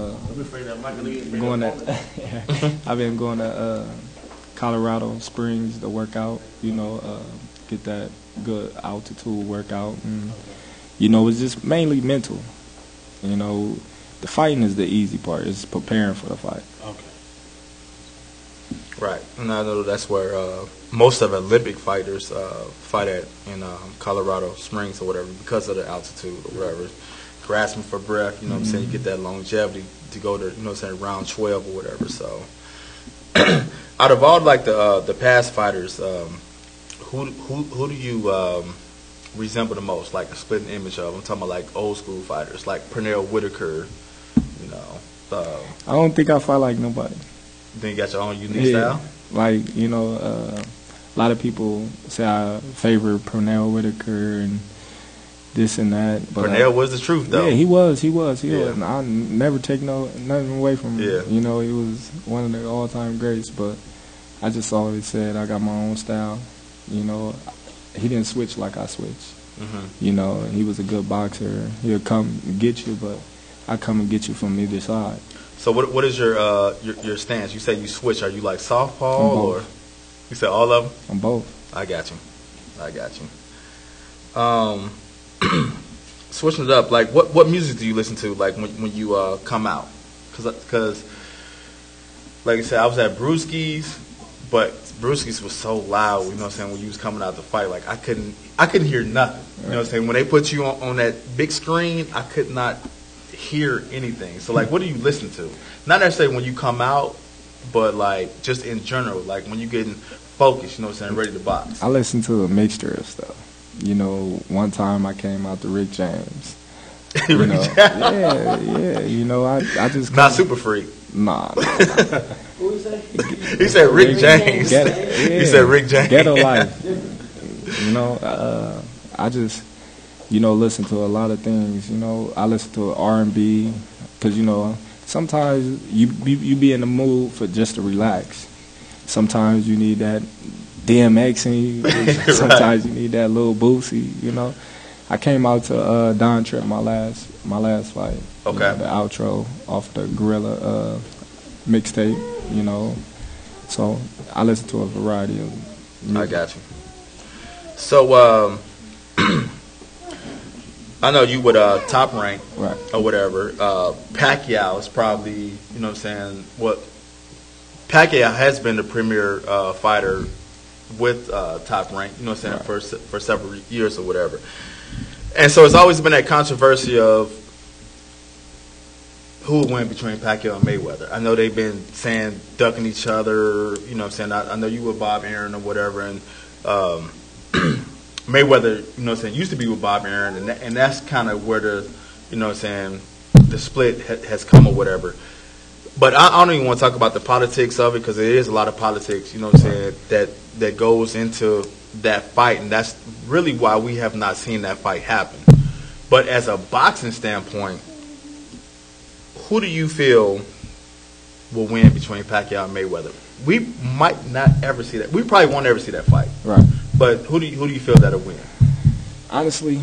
been going to Colorado Springs to work out, you know, get that good altitude workout. And, you know, it's just mainly mental. You know, the fighting is the easy part. It's preparing for the fight. Okay. Right. And I know that's where most of Olympic fighters fight at in Colorado Springs or whatever because of the altitude or whatever. Grasping for breath, you know what I'm saying? You get that longevity to go to, you know what I'm saying, round 12 or whatever. So, out of all, like, the past fighters, who do you resemble the most, like a split image of? I'm talking about like old school fighters, like Pernell Whitaker, you know. I don't think I fight like nobody. Then you got your own unique style? Like, you know, a lot of people say I favor Pernell Whitaker, and, this and that. But Pernell was the truth, though. Yeah, he was. And I never take nothing away from him. Yeah. You know, he was one of the all-time greats. But I just always said I got my own style. You know, he didn't switch like I switched. Mm-hmm. You know, he was a good boxer. He'll come and get you, but I come and get you from either side. So what is your stance? You say you switch. Are you like southpaw or you said all of them? I'm both. I got you. Switching it up, like what music do you listen to? Like when you come out, because like I said, I was at Brewski's, but Brewski's was so loud. You know what I'm saying? When you was coming out to fight, like I couldn't hear nothing. You know what I'm saying? When they put you on that big screen, I could not hear anything. So like, what do you listen to? Not necessarily when you come out, but like just in general, like when you getting focused. You know what I'm saying? Ready to box. I listen to a mixture of stuff. You know, one time I came out to Rick James. You know, yeah. You know, I just not Super Freak. Nah. Who he say? He said Rick James. He said Rick James. Ghetto life. You know, I just, you know, listen to a lot of things. You know, I listen to R&B because, you know, sometimes you be in the mood for just to relax. Sometimes you need that DMX in you. Sometimes you need that little Boosie. You know, I came out to Don Trip my last fight. Okay. You know, the outro off the Gorilla mixtape. You know, so I listen to a variety of music. I got you. So I know you would Top Rank or whatever. Pacquiao is probably, you know what I'm saying, Pacquiao has been the premier fighter with Top Rank, you know what I'm saying, for several years or whatever. And so it's always been that controversy of who would win between Pacquiao and Mayweather. I know they've been saying ducking each other, you know what I'm saying. I know you were Bob Arum or whatever, and Mayweather, you know what I'm saying, used to be with Bob Arum, and that's kind of where the, you know what I'm saying, the split has come or whatever. But I don't even want to talk about the politics of it because there is a lot of politics, you know what I'm saying, that goes into that fight, and that's really why we have not seen that fight happen. But as a boxing standpoint, who do you feel will win between Pacquiao and Mayweather? We might not ever see that. We probably won't ever see that fight. Right. But who do you feel that'll win? Honestly,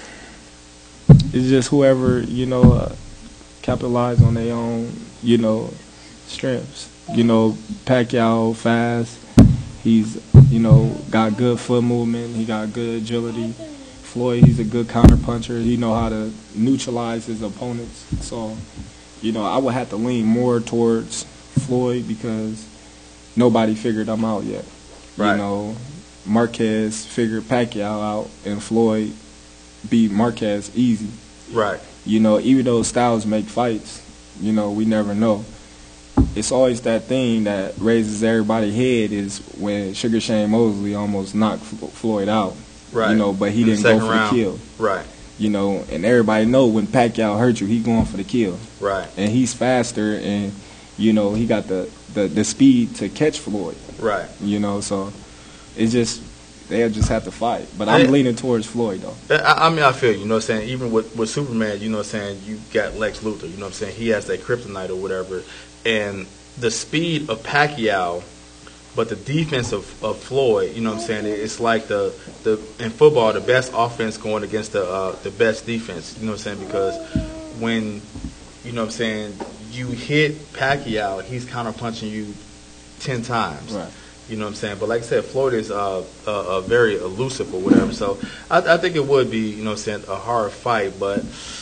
it's just whoever, you know, capitalize on their own, you know, strengths. You know, Pacquiao fast. He's, you know, got good foot movement. He got good agility. Floyd, he's a good counter puncher. He know how to neutralize his opponents. So, you know, I would have to lean more towards Floyd because nobody figured him out yet. Right. You know, Marquez figured Pacquiao out, and Floyd beat Marquez easy. Right. You know, even though styles make fights, you know, we never know. It's always that thing that raises everybody's head is when Sugar Shane Mosley almost knocked Floyd out. Right. You know, but he didn't go for the kill. Right. You know, and everybody know when Pacquiao hurt you, he going for the kill. Right. And he's faster, and, you know, he got the speed to catch Floyd. Right. You know, so it's just, they'll just have to fight. But I'm leaning towards Floyd, though. I mean, I feel you know what I'm saying? Even with Superman, you know what I'm saying, you got Lex Luthor, you know what I'm saying? He has that kryptonite or whatever. And the speed of Pacquiao, but the defense of Floyd, you know what I'm saying? It's like the in football, the best offense going against the best defense, you know what I'm saying? Because when, you know what I'm saying, you hit Pacquiao, he's counter-punching you 10 times. Right. You know what I'm saying? But like I said, Floyd is very elusive or whatever. So I think it would be, you know what I'm saying, a hard fight. But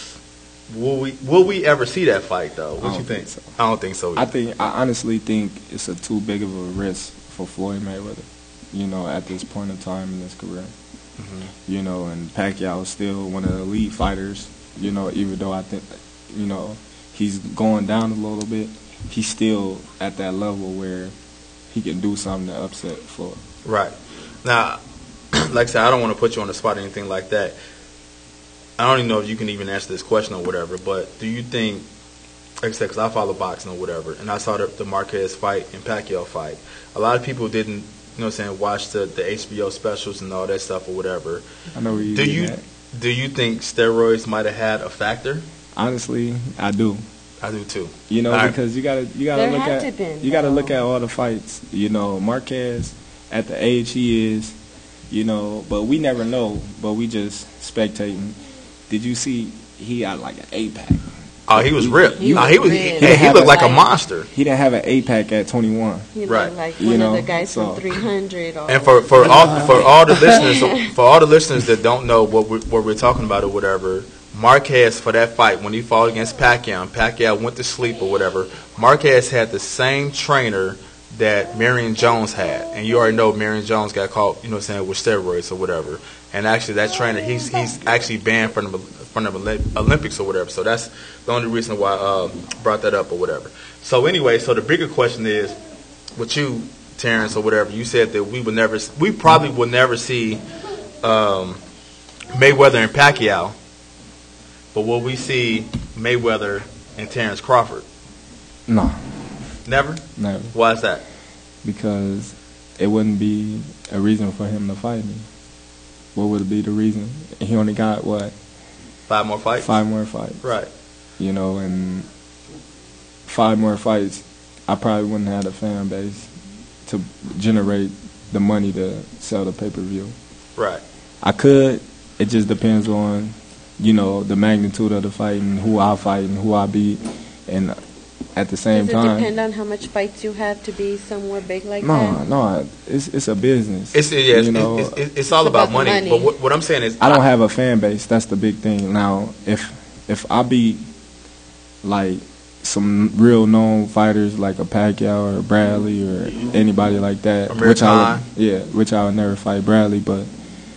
will we ever see that fight, though? What you think? So. I don't think so either. I honestly think it's a too big of a risk for Floyd Mayweather, you know, at this point in time in his career. Mm-hmm. You know, and Pacquiao is still one of the elite fighters, you know, even though I think, you know, he's going down a little bit, he's still at that level where he can do something to upset Floyd. Right. Now, like I said, I don't want to put you on the spot or anything like that. I don't even know if you can even answer this question or whatever, but do you think, like I said, because I follow boxing or whatever, and I saw the Marquez fight and Pacquiao fight. A lot of people didn't, you know what I'm saying, watch the HBO specials and all that stuff or whatever. I know where you do you think steroids might have had a factor? Honestly, I do. I do too. You know, because you gotta look at all the fights. You know, Marquez at the age he is, you know, but we never know. But we just spectating. Did you see he had like an 8-pack? Oh, he was ripped. He looked like a monster. He didn't have an 8-pack at 21. He looked like one of the guys from 300. And for all the listeners that don't know what we're talking about or whatever, Marquez, for that fight when he fought against Pacquiao, and Pacquiao went to sleep or whatever, Marquez had the same trainer that Marion Jones had, and you already know Marion Jones got caught, with steroids or whatever. And actually, that trainer, he's actually banned from the Olympics or whatever. So that's the only reason why I brought that up or whatever. So anyway, so the bigger question is, with you, Terrence or whatever, you said that we probably will never see Mayweather and Pacquiao, but will we see Mayweather and Terrence Crawford? No. Never? Never. Why is that? Because it wouldn't be a reason for him to fight me. What would be the reason? He only got, what? 5 more fights? 5 more fights. Right. And 5 more fights, I probably wouldn't have a fan base to generate the money to sell the pay-per-view. Right. I could. It just depends on, the magnitude of the fight and who I fight and who I beat. And at the same time, does it depend on how much fights you have to be somewhere big like that? No, it's a business. It's all about money. But what I'm saying is, I don't have a fan base. That's the big thing. Now, if I beat like some real known fighters like a Pacquiao or Bradley or anybody like that, which I would never fight Bradley, but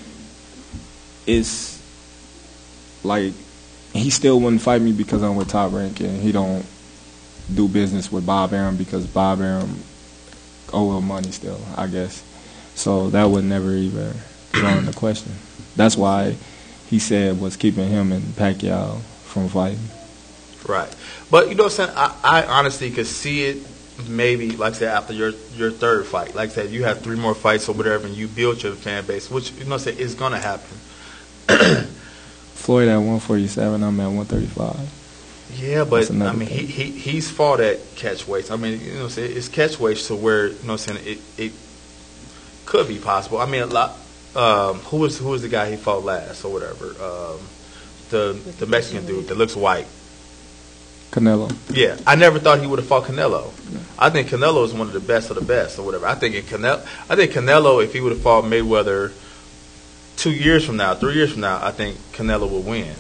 it's like he still wouldn't fight me because I'm with Top Rank and he don't do business with Bob Arum because Bob Arum owe him money still, I guess. So that would never even go into question. That's why he said what's keeping him and Pacquiao from fighting. Right. But, what I'm saying, I honestly could see it maybe, like I said, after your third fight. Like I said, you have 3 more fights or whatever and you build your fan base, which, is going to happen. Floyd at 147, I'm at 135. Yeah, but he's fought at catch weights. I mean, it's catch weights to where it could be possible. I mean, a lot. Who was the guy he fought last or whatever? The Mexican dude that looks white. Canelo. Yeah, I never thought he would have fought Canelo. No. I think Canelo is one of the best or whatever. I think Canelo, if he would have fought Mayweather 2 years from now, 3 years from now, I think Canelo will win.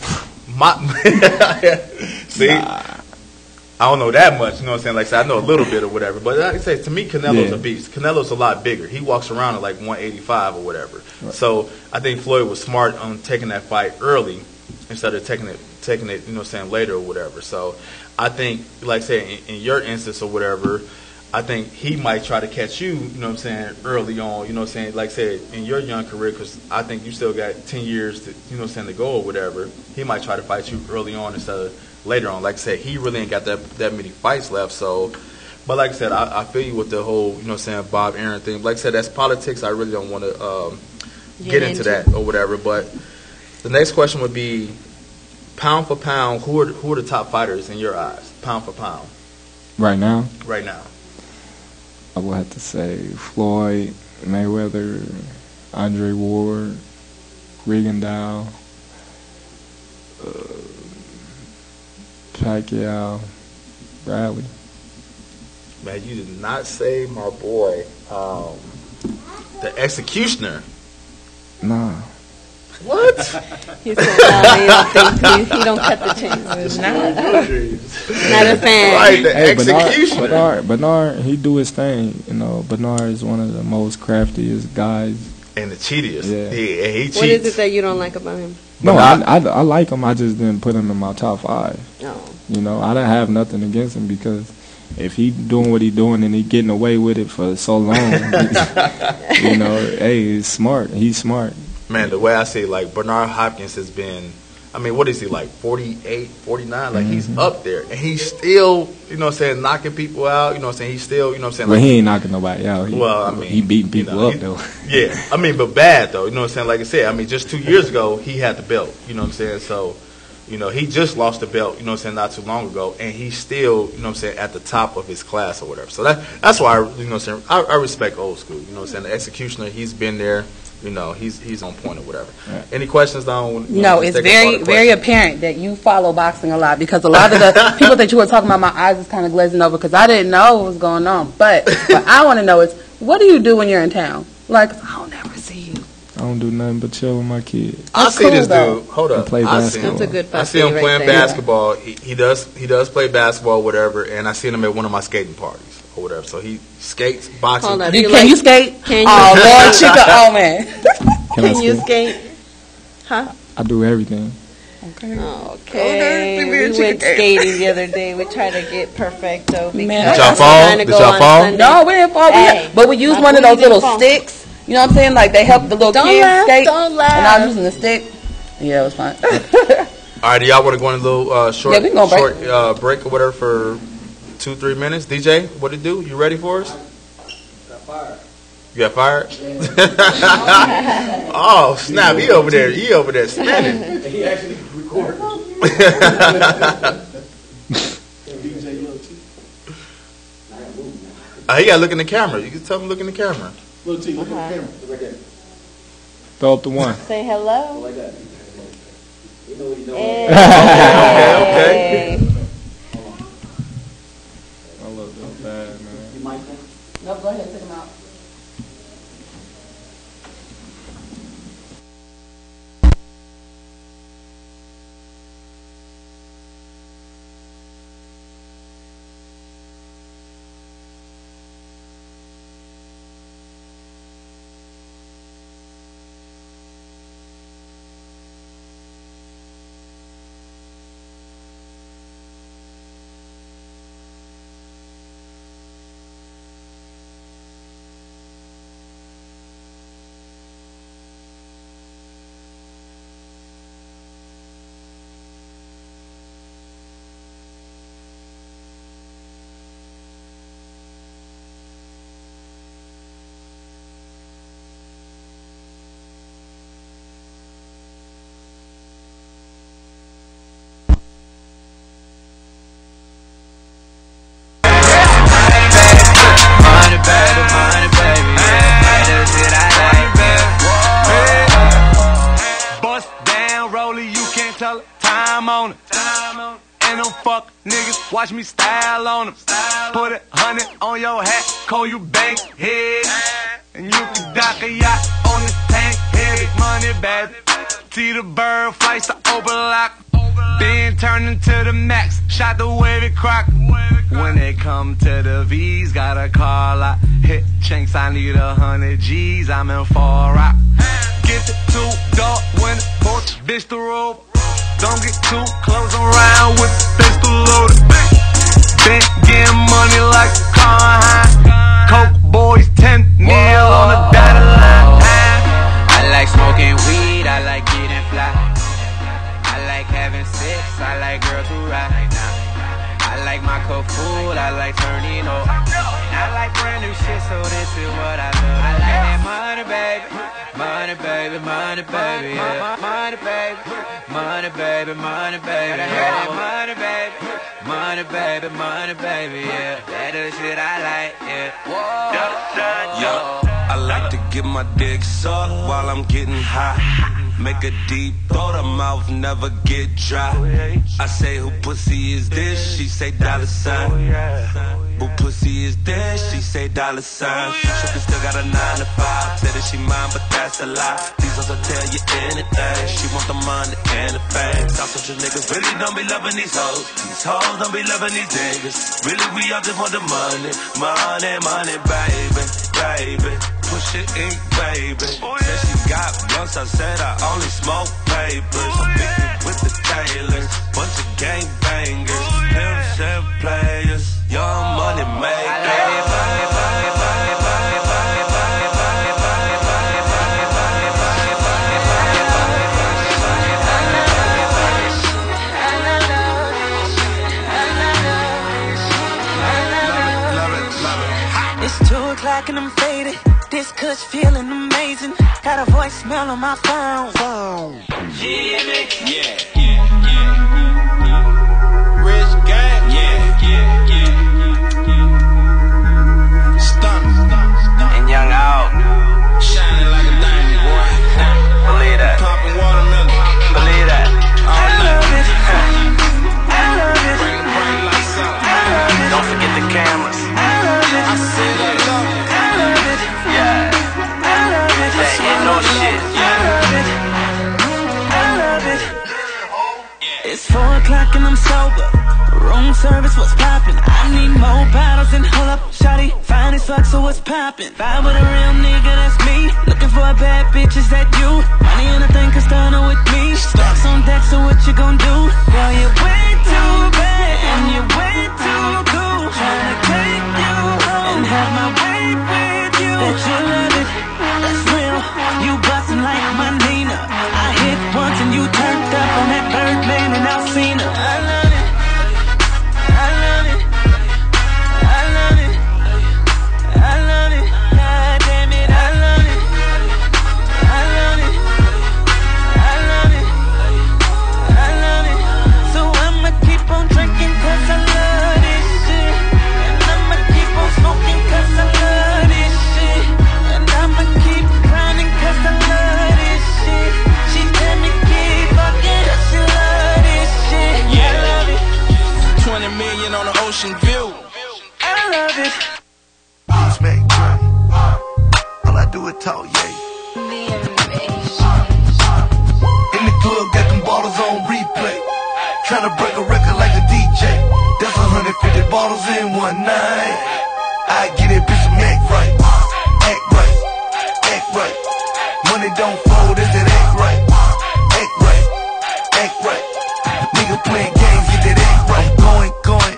See, I don't know that much, Like I said, I know a little bit or whatever. But like I say, to me, Canelo's a beast. Canelo's a lot bigger. He walks around at like 185 or whatever. Right. So I think Floyd was smart on taking that fight early instead of taking it, later or whatever. So I think, like I say, in your instance or whatever, I think he might try to catch you, early on, like I said, in your young career, because I think you still got 10 years to, to go or whatever. He might try to fight you early on instead of later on. Like I said, he really ain't got that many fights left. So, but like I said, I feel you with the whole, Bob Arum thing. Like I said, that's politics. I really don't want to get into that or whatever. But the next question would be, pound for pound, who are the top fighters in your eyes, pound for pound? Right now? Right now. I would have to say Floyd, Mayweather, Andre Ward, Rigondeaux, Pacquiao, Bradley. Man, you did not say my boy, the Executioner. Nah. What? He said, no, he don't cut the chains. Not a fan. Like the Executioner. Bernard, he do his thing. Bernard is one of the most craftiest guys. And the cheatiest. Yeah. He cheats. What is it that you don't like about him? No, I like him. I just didn't put him in my top 5. No. I don't have nothing against him because if he doing what he doing and he getting away with it for so long, hey, he's smart. He's smart. Man, the way I see it, like Bernard Hopkins has been I mean, what is he, like 48, 49? Like, he's up there. And he's still, you know what I'm saying, knocking people out. You know what I'm saying? He's still, you know what I'm saying? Well, like, he ain't knocking nobody out. He beating people up, though. Yeah. I mean, but bad, though. You know what I'm saying? Like I said, I mean, just 2 years ago, he had the belt. You know what I'm saying? So, you know, he just lost the belt, you know what I'm saying, not too long ago. And he's still, you know what I'm saying, at the top of his class or whatever. So that's why, you know what I'm saying, I respect old school. You know what I'm saying? The executioner, he's been there. You know, he's on point or whatever. Right. Any questions, Don? No, it's very apparent that you follow boxing a lot, because a lot of the people that you were talking about, my eyes is kind of glazing over because I didn't know what was going on. But what I want to know is, what do you do when you're in town? Like, I don't never see you. I don't do nothing but chill with my kids. I see this dude. Hold up. Play basketball. That's a good I see him playing right basketball. He does play basketball, whatever. And I seen him at one of my skating parties or whatever. So he skates, boxing. Hold up. Can you skate? Can you? Oh Lord, Chica. Oh man. Can you skate? Huh? I do everything. Okay. We went skating the other day. We tried to get perfecto. Did y'all fall? Did y'all fall? No, we didn't fall. But we used one of those little sticks. You know what I'm saying? Like, they help the little kids skate. Don't laugh. And I was using the stick. Yeah, it was fun. All right, do y'all want to go in a little short break or whatever for 2-3 minutes? DJ, what it do? You ready for us? You got fired? Oh, snap. He over there spinning. He actually recorded. He got to look in the camera. You can tell him to look in the camera. Little T, look at the camera. Right there. Throw up the one. Say hello. Like that. You know what you know. Okay. I love that bad, man. You might No, go ahead, take them out. Watch me style on them. Put 100 on your hat, call you bank head. And you can dock a yacht on this tank head. Money, baby. See the bird flights to overlock. Then turn into the max. Shot the wavy crock. When they come to the V's, got a car lot. Hit chinks, I need 100 G's. I'm in for rock. Get the 2-door when force bitch the robe. Don't get too close around with the pistol loaded. Been getting money like a car high. Coke boys 10 nil on the dotted line. I like smoking weed, I like getting fly. I like having sex, I like girls who ride. I like my cup full, I like turning up. I like brand new shit, so this is what I love. I like that money, baby. Money, baby, money, baby, yeah. Money, baby. Money, baby, money, baby, yeah. Money, baby. Money, baby, money, baby, yeah. That is shit I like, yeah. Yo, I like to get my dick sucked while I'm getting high. Make a deep throat, her mouth never get dry. I say, who pussy is this? She say $sign. Who pussy is this? She say $sign. She still got a 9 to 5. Say that she mine, but that's a lie. These hoes will tell you anything. She want the money and the fame. South Central niggas really don't be loving these hoes. These hoes don't be loving these niggas. Really, we all just want the money. Money, money, baby, baby. Push it ink, baby. Said she got blunts, I said I only smoke papers. Big with the Taylors, bunch of gang bangers, pimps and players, young money makers. It's 2 o'clock and I'm faded. This kush feeling amazing. Got a voicemail on my phone. Yeah. Rich gang. Yeah. Stunning. And young out. Shining like a diamond, boy. Believe that. Popping watermelon. Believe that. All night. I love it. Bring the bright lights out. Don't forget the cameras. I said I love it. Yeah. That inno shit. It's 4 o'clock and I'm sober. Room service, what's poppin'? I need more bottles and hold up, shawty. Fine as fuck, so what's poppin'? Vibe with a real nigga, that's me. Looking for a bad bitch, is that you? Money and a thing, Castano with me. Stacks on deck, so what you gon' do? Girl, you're way too bad and you're way too cool. Tryna take you home and have my way with you. Bet you love it, that's real. You bustin' like my Nina. I hit once and you turned up on that Birdman and Alcina. I love it. I love it. I love it. I love it. God damn it, I love it. I love it. I love it. I love it. So I'ma keep on drinking 'cause I love this shit. And I'ma keep on smoking 'cause I love this shit. And I'ma keep grinding 'cause I love this shit. She let me keep fucking 'cause she love this shit. I love it. 20 million on the ocean view. I love it. Smack drink. All I do is talk, yeah. In the club, got them bottles on replay. Tryna break a record like a DJ. That's 150 bottles in one night. I get it, bitch, some act right. Act right. Act right. Money don't fold, is it act right? Act right. Act right. Nigga playing games, get that act right. Going,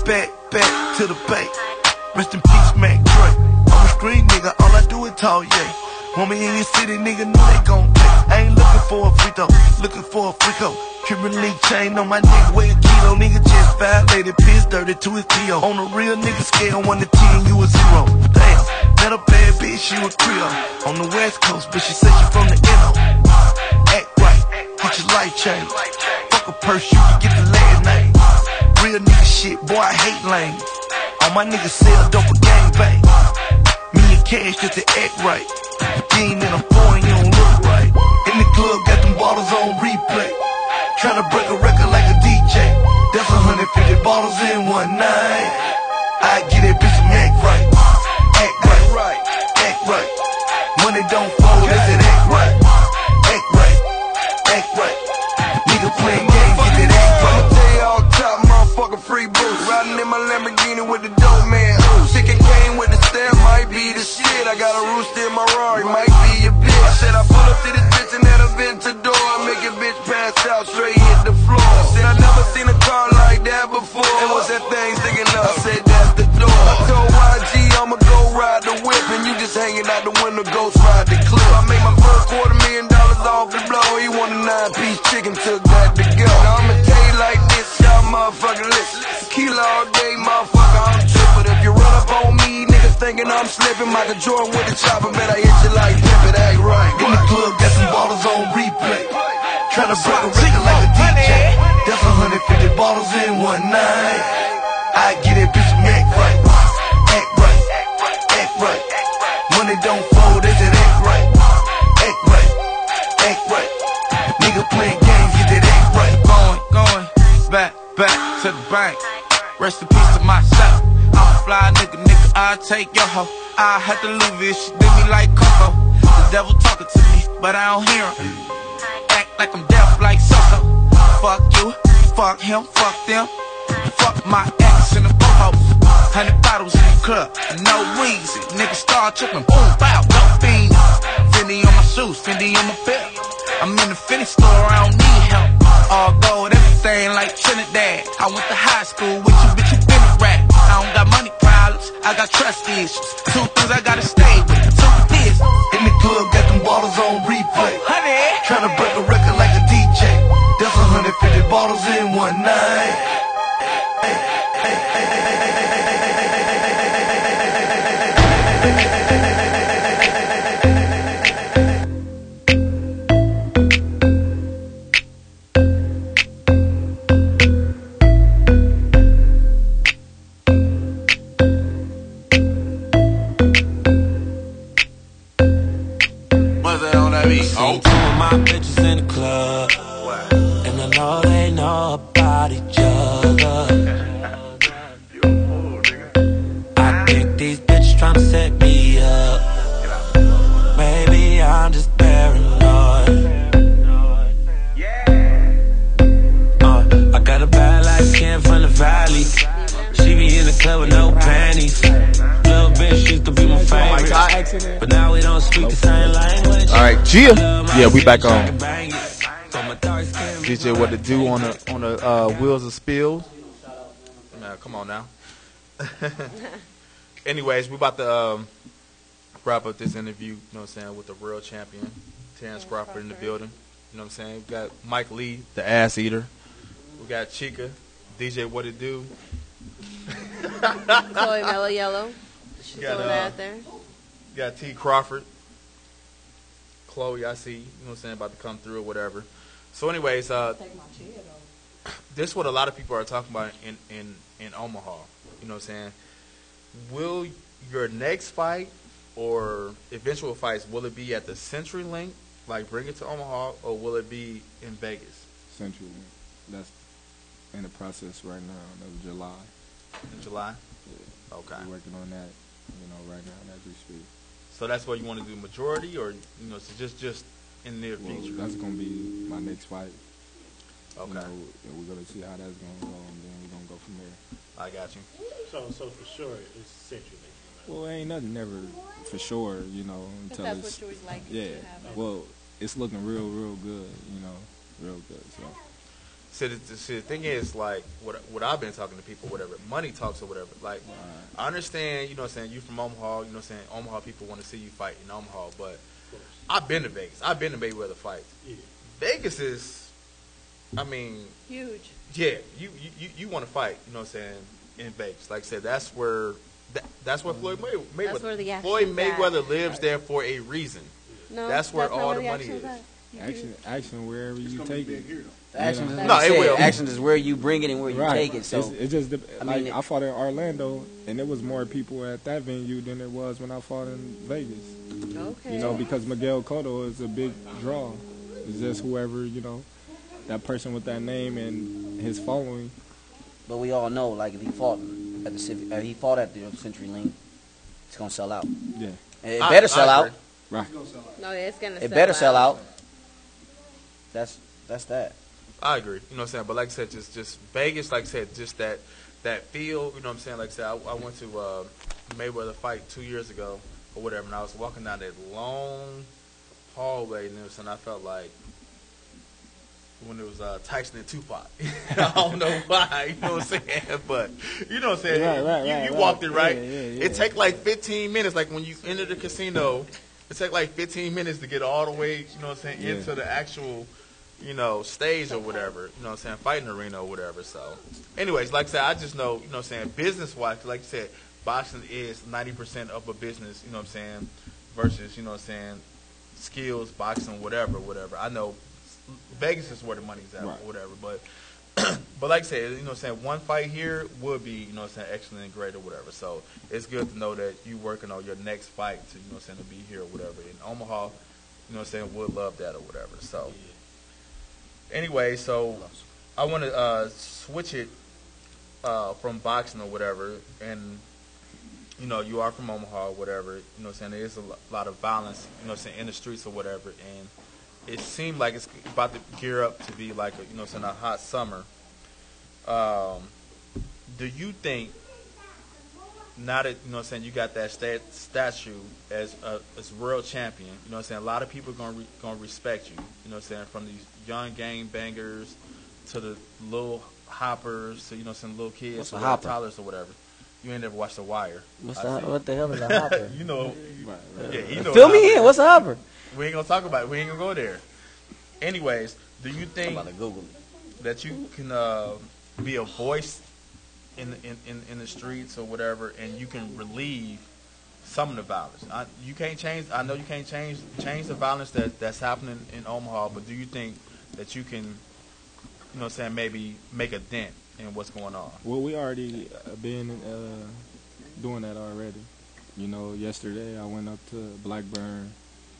back to the bank. Rest in peace, Mac Dre. I'm a street nigga, all I do is talk, yeah. Want me in your city, nigga, know they gon' pay. I ain't looking for a free throw, looking for a free throw. Triple league chain on my neck, weigh a kilo. Nigga just violated, piss dirty to his P.O. On a real nigga scale, 1 to 10, you a 0. Damn, met a bad bitch, she was Creole. On the West Coast, but she said she from the N.O. Act right, get your life changed. Fuck a purse, you can get the last name. Real nigga shit, boy, I hate lanes. All my niggas sell dope for gangbang. Me and Cash just to act right. You ain't in a foreign, you don't look right. In the club, got them bottles on replay. Tryna break a record like a DJ. That's 150 bottles in one night. I get it, bitch, some act right. Act right. Act right. Money don't fold, is it act right? Act right. Act right. Nigga playing games, get that act right. All top, motherfucker, free boost. Riding in my Lamborghini with the dope man. Chicken cane with the stamp might be the shit. I got a rooster in my Rari, might be your bitch. I said I pull up to this bitch and that Aventador. Make a bitch pass out, straight hit the floor. Said I never seen a car like that before. And what's that thing sticking up? I said that's the door. I told YG I'ma go ride the whip, and you just hanging out the window, ghost ride the clip. I made my first $250,000 off the blow. He want a 9-piece chicken, took that to go. Now I'ma tell you like this, y'all motherfucking listen. Tequila all day, motherfucker, I'm trippin'. But if you run up on me, niggas thinking I'm slipping. Michael Jordan with the chopper, bet I hit you like pimpin', act right. In the club, got some bottles on replay. Tryna break a record like a DJ. That's 150 bottles in one night. I get it, bitch, some act right. Act right. Act right. Money don't fold, is it act right? Act right. Act right. Nigga playing games, get that act right. Going, back to the bank. Rest in peace to myself. I'm a fly nigga, I'll take your hoe. I had to leave it, she did me like Coco. The devil talking to me, but I don't hear him. Act like I'm deaf like Soso. Fuck you, fuck him, fuck them. Fuck my ex in the po-hos. 100 bottles in the club, no reason. Niggas start tripping, boom, bow, no fiend. Fendi on my shoes, Fendi on my belt. I'm in the Fendi store, I don't need help. All gold, everything like Trinidad. I went to high school with you, bitch, you been a rat. I don't got money problems, I got trust issues. 2 things I gotta stay with, 2 this. In the club, got them bottles on replay. Honey, tryna break a record like a DJ. That's 150 bottles in one night. my bitches in the club, and I know they know about each other. I think these bitches tryna set me up. Maybe I'm just paranoid. I got a bad light skin from the valley. She be in the club with no panties. Little bitch used to be my favorite, but now we don't speak the same language. Alright, Gia. Yeah, we back on. DJ, what to do on the wheels of spills? Nah, come on now. Anyways, we about to wrap up this interview, you know what I'm saying, with the real champion, Terrence Crawford in the building. You know what I'm saying? We got Mike Lee, the ass eater. We got Chica, DJ What It Do. Chloe Mellow Yellow. She's got, out there. You got T Crawford. Chloe, I see, you know what I'm saying, about to come through or whatever. So anyways, this is what a lot of people are talking about in Omaha. You know what I'm saying? Will your next fight or eventual fights, will it be at the CenturyLink, like bring it to Omaha, or will it be in Vegas? CenturyLink. That's in the process right now. That's July. In July? Yeah. Okay. We're working on that, right now as we speak. So that's what you want to do, majority, or so just in the near future? That's gonna be my next fight. Okay. And we're gonna see how that's gonna go, and then we're gonna go from there. I got you. So for sure, it's CenturyLink. Well, ain't nothing ever for sure, until that's it's. what you always like. Yeah. Well, it's looking real good, real good. So. So the thing is, like, what I've been talking to people, whatever, money talks or whatever. Like, I understand, you know what I'm saying, you from Omaha, you know what I'm saying, Omaha people want to see you fight in Omaha, but I've been to Vegas. I've been to Mayweather fights. Yeah. Vegas is, I mean, huge. Yeah, you want to fight, you know what I'm saying, in Vegas. Like I said, that's where Floyd Mayweather. That's where the action Floyd Mayweather lives there for a reason. No, that's where all the money is. Action wherever you take it. Action is where you bring it and where you take it. So it's just I fought in Orlando, and there was more people at that venue than there was when I fought in Vegas. Okay. Because Miguel Cotto is a big draw. It's just whoever that person with that name and his following. But we all know, like, if he fought at the CenturyLink, it's gonna sell out. Yeah. It better sell out. Right. No, it's gonna. It better sell out. That's that. I agree. You know what I'm saying? But like I said, just Vegas, like I said, just that feel, you know what I'm saying? Like I said, I went to Mayweather fight 2 years ago or whatever, and I was walking down that long hallway, and I felt like when it was Tyson and Tupac. I don't know why, you know what I'm saying? But you know what I'm saying? You walked it, right? Yeah. It take like 15 minutes, like when you enter the casino, it take like 15 minutes to get all the way, you know what I'm saying, into the actual, stage or whatever, you know what I'm saying, fighting arena or whatever. So, anyways, like I said, I just know, you know what I'm saying, business-wise, like you said, boxing is 90% of a business, you know what I'm saying, versus, you know what I'm saying, skills, boxing, whatever. I know Vegas is where the money's at, or whatever, but like I said, you know what I'm saying, one fight here would be, you know what I'm saying, excellent and great or whatever. So it's good to know that you working on your next fight to, you know what I'm saying, to be here or whatever. In Omaha, you know what I'm saying, would love that or whatever. So anyway, so I want to switch it from boxing or whatever, and you are from Omaha or whatever, you know what I'm saying, there is a lot of violence, you know what I'm saying, in the streets or whatever, and it seemed like it's about to gear up to be like a, you know what I'm saying, a hot summer. Do you think, now that, you know what I'm saying, you got that statue as world champion, you know what I'm saying, a lot of people are gonna respect you, you know what I'm saying, from these young game bangers to the little hoppers to, you know what I'm saying, little kids or toddlers or whatever. You ain't never watched The Wire. What the hell is a hopper? You know. Fill me in. What's a hopper? We ain't gonna talk about it. We ain't gonna go there. Anyways, do you think that you can be a voice in the streets or whatever, and you can relieve some of the violence? You can't change. I know you can't change the violence that's happening in Omaha, but do you think that you can, you know what I'm saying, maybe make a dent in what's going on? Well, we already been doing that already. Yesterday I went up to Blackburn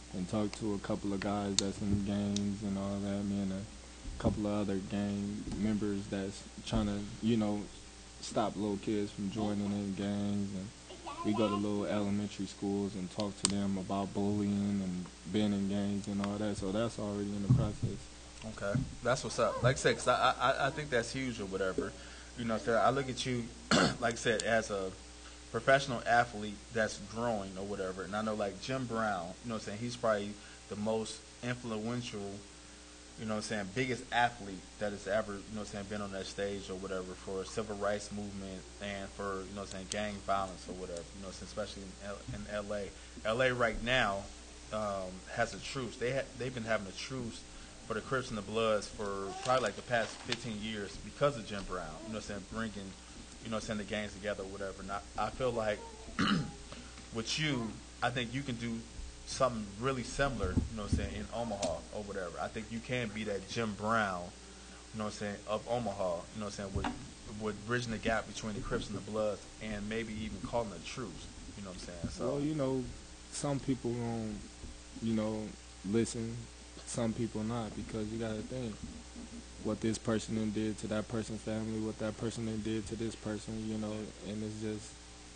and talked to a couple of guys that's in gangs and all that. Me and a couple of other gang members that's trying to, stop little kids from joining in gangs. And we go to little elementary schools and talk to them about bullying and being in gangs and all that. So that's already in the process. Okay, that's what's up. Like I said, 'cause I think that's huge or whatever. So I look at you, like I said, as a professional athlete that's growing or whatever. And I know like Jim Brown, he's probably the most influential, biggest athlete that has ever, been on that stage or whatever for civil rights movement and for, gang violence or whatever, especially in L.A. L.A. right now has a truce. They've been having a truce for the Crips and the Bloods for probably like the past 15 years because of Jim Brown, bringing, the gangs together or whatever. And I feel like with you, I think you can do something really similar, in Omaha or whatever. I think you can be that Jim Brown, of Omaha, with bridging the gap between the Crips and the Bloods and maybe even calling a truce, So, well, some people don't, listen, some people not, because you got to think what this person then did to that person's family, what that person then did to this person, and it's just,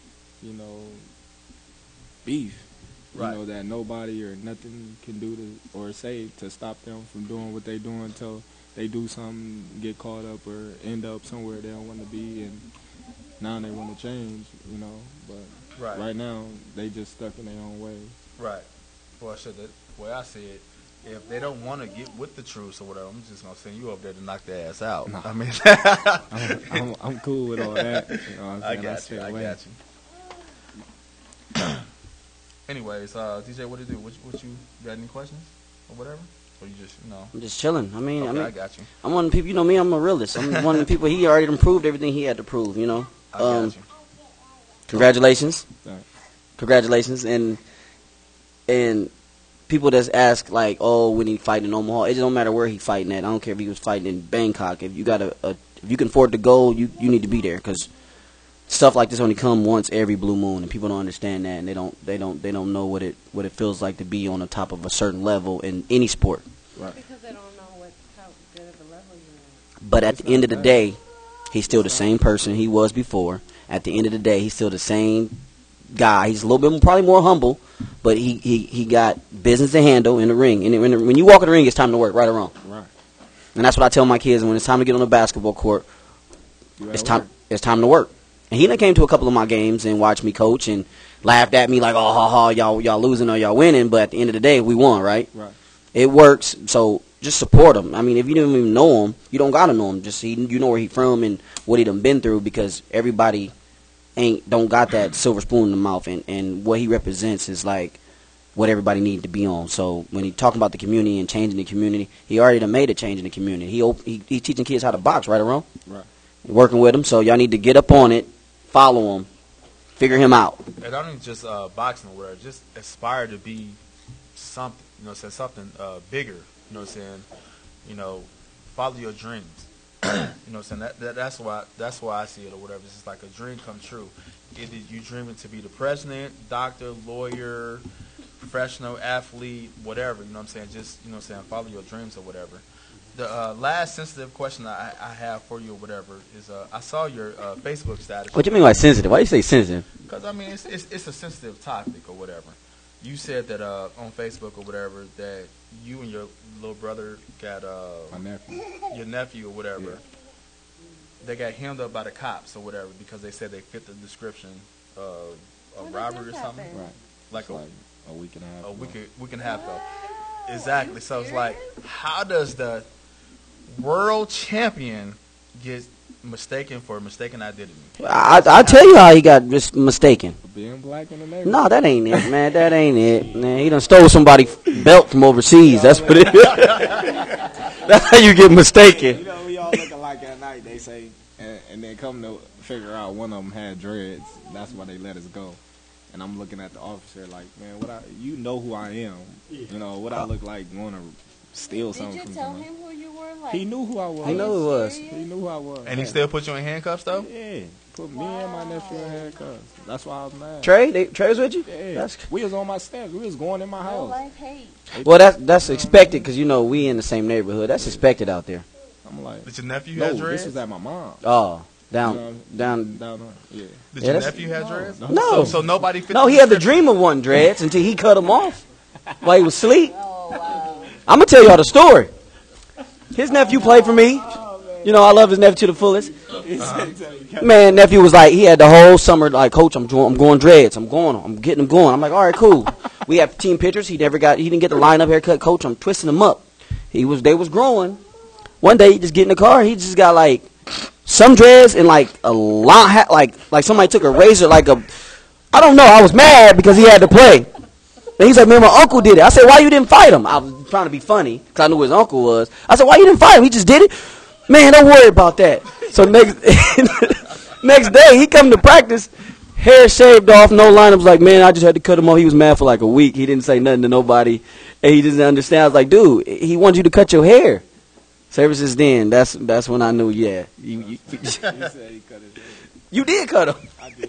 beef. Right. That nobody or nothing can do to or say to stop them from doing what they doing until they do something, get caught up or end up somewhere they don't want to be, and now they want to change, But right now they just stuck in their own way. Right. Well, the way I see it, if they don't want to get with the truce or whatever, I'm just gonna send you up there to knock their ass out. Nah. I mean, I'm cool with all that. I got you. Anyways, DJ, what do you do? What you got any questions or whatever? Or you just, I'm just chilling. I mean, I got you. I'm one of the people. You know me. I'm a realist. I'm one of the people. He already done proved everything he had to prove. I got you. Congratulations. Thanks. Congratulations, and people that's ask like, oh, when he fighting in Omaha, it just don't matter where he fighting at. I don't care if he was fighting in Bangkok. If you got if you can afford to go, you need to be there, because stuff like this only come once every blue moon, and people don't understand that, and they don't know what it feels like to be on the top of a certain level in any sport. Right. Because they don't know how good of a level you're at. But at the end of the day, he's still the same person he was before. At the end of the day, he's still the same guy. He's a little bit probably more humble, but he got business to handle in the ring. And when you walk in the ring, it's time to work, right or wrong. Right. And that's what I tell my kids when it's time to get on the basketball court. It's time to work. And he done came to a couple of my games and watched me coach and laughed at me like, oh, ha, ha, y'all losing or y'all winning. But at the end of the day, we won, right? Right. It works. So just support him. I mean, if you don't even know him, you don't got to know him. Just you know where he from and what he done been through, because everybody don't got that silver spoon in the mouth. And what he represents is like what everybody needs to be on. So when he talking about the community and changing the community, he already done made a change in the community. He teaching kids how to box, right or wrong? Right. Working with him. So y'all need to get up on it. Follow him, figure him out. And I don't even just boxing or whatever. Just aspire to be something. Something bigger. Follow your dreams. That's why I see it or whatever. It's just like a dream come true. Either you dreaming to be the president, doctor, lawyer, professional athlete, whatever. Just follow your dreams or whatever. The last sensitive question I have for you or whatever is I saw your Facebook status. What do you mean by sensitive? Why do you say sensitive? Because, I mean, it's a sensitive topic or whatever. You said that on Facebook or whatever that you and your little brother got my nephew. Your nephew or whatever. Yeah. They got hemmed up by the cops or whatever because they said they fit the description of a robbery or something. Right. Like a week and a half. Week and a half ago. Exactly. So it's like, how does the world champion get mistaken for mistaken identity? I'll tell you how he got mistaken. Being black in the neighborhood. No, that ain't it, man. That ain't it. Man, he done stole somebody's belt from overseas. That's what it is. That's how you get mistaken. We all look alike at night, they say, and then come to figure out one of them had dreads. That's why they let us go. And I'm looking at the officer like, man, you know who I am. What I look like want to steal something from someone. Did you tell him who you were? Like, he knew who I was. He knew who it was. He knew who I was. And he still put you in handcuffs, though? Yeah. put me and my nephew in handcuffs. That's why I was mad. Trey was with you? Yeah. We was on my steps. We was going in my house. Well, that's expected because, you know, we in the same neighborhood. That's expected out there. I'm like, did your nephew have dreads? This was at my mom. Oh, down. Yeah. Did your nephew have dreads? No. So nobody. No, he had the dream of one dreads until he cut them off while he was asleep. I'm gonna tell y'all the story. His nephew played for me. You know, I love his nephew to the fullest. Man, nephew was like, he had the whole summer like, Coach, I'm going dreads. I'm getting them going. I'm like, all right, cool. We have team pictures. He didn't get the line up haircut. Coach, I'm twisting them up. They was growing. One day he just get in the car. He just got like some dreads and like a long hat, like somebody took a razor, I don't know. I was mad because he had to play. And he's like, man, my uncle did it. I said, why you didn't fight him? I was trying to be funny because I knew who his uncle was. I said, why you didn't fight him? He just did it. Man, don't worry about that. So next day he come to practice, hair shaved off, no line. I was like, man, I just had to cut him off. He was mad for like a week. He didn't say nothing to nobody, and he didn't understand. I was like, dude, he wants you to cut your hair. So ever since then, that's when I knew. Yeah, you said he cut his hair. You did cut him. I did.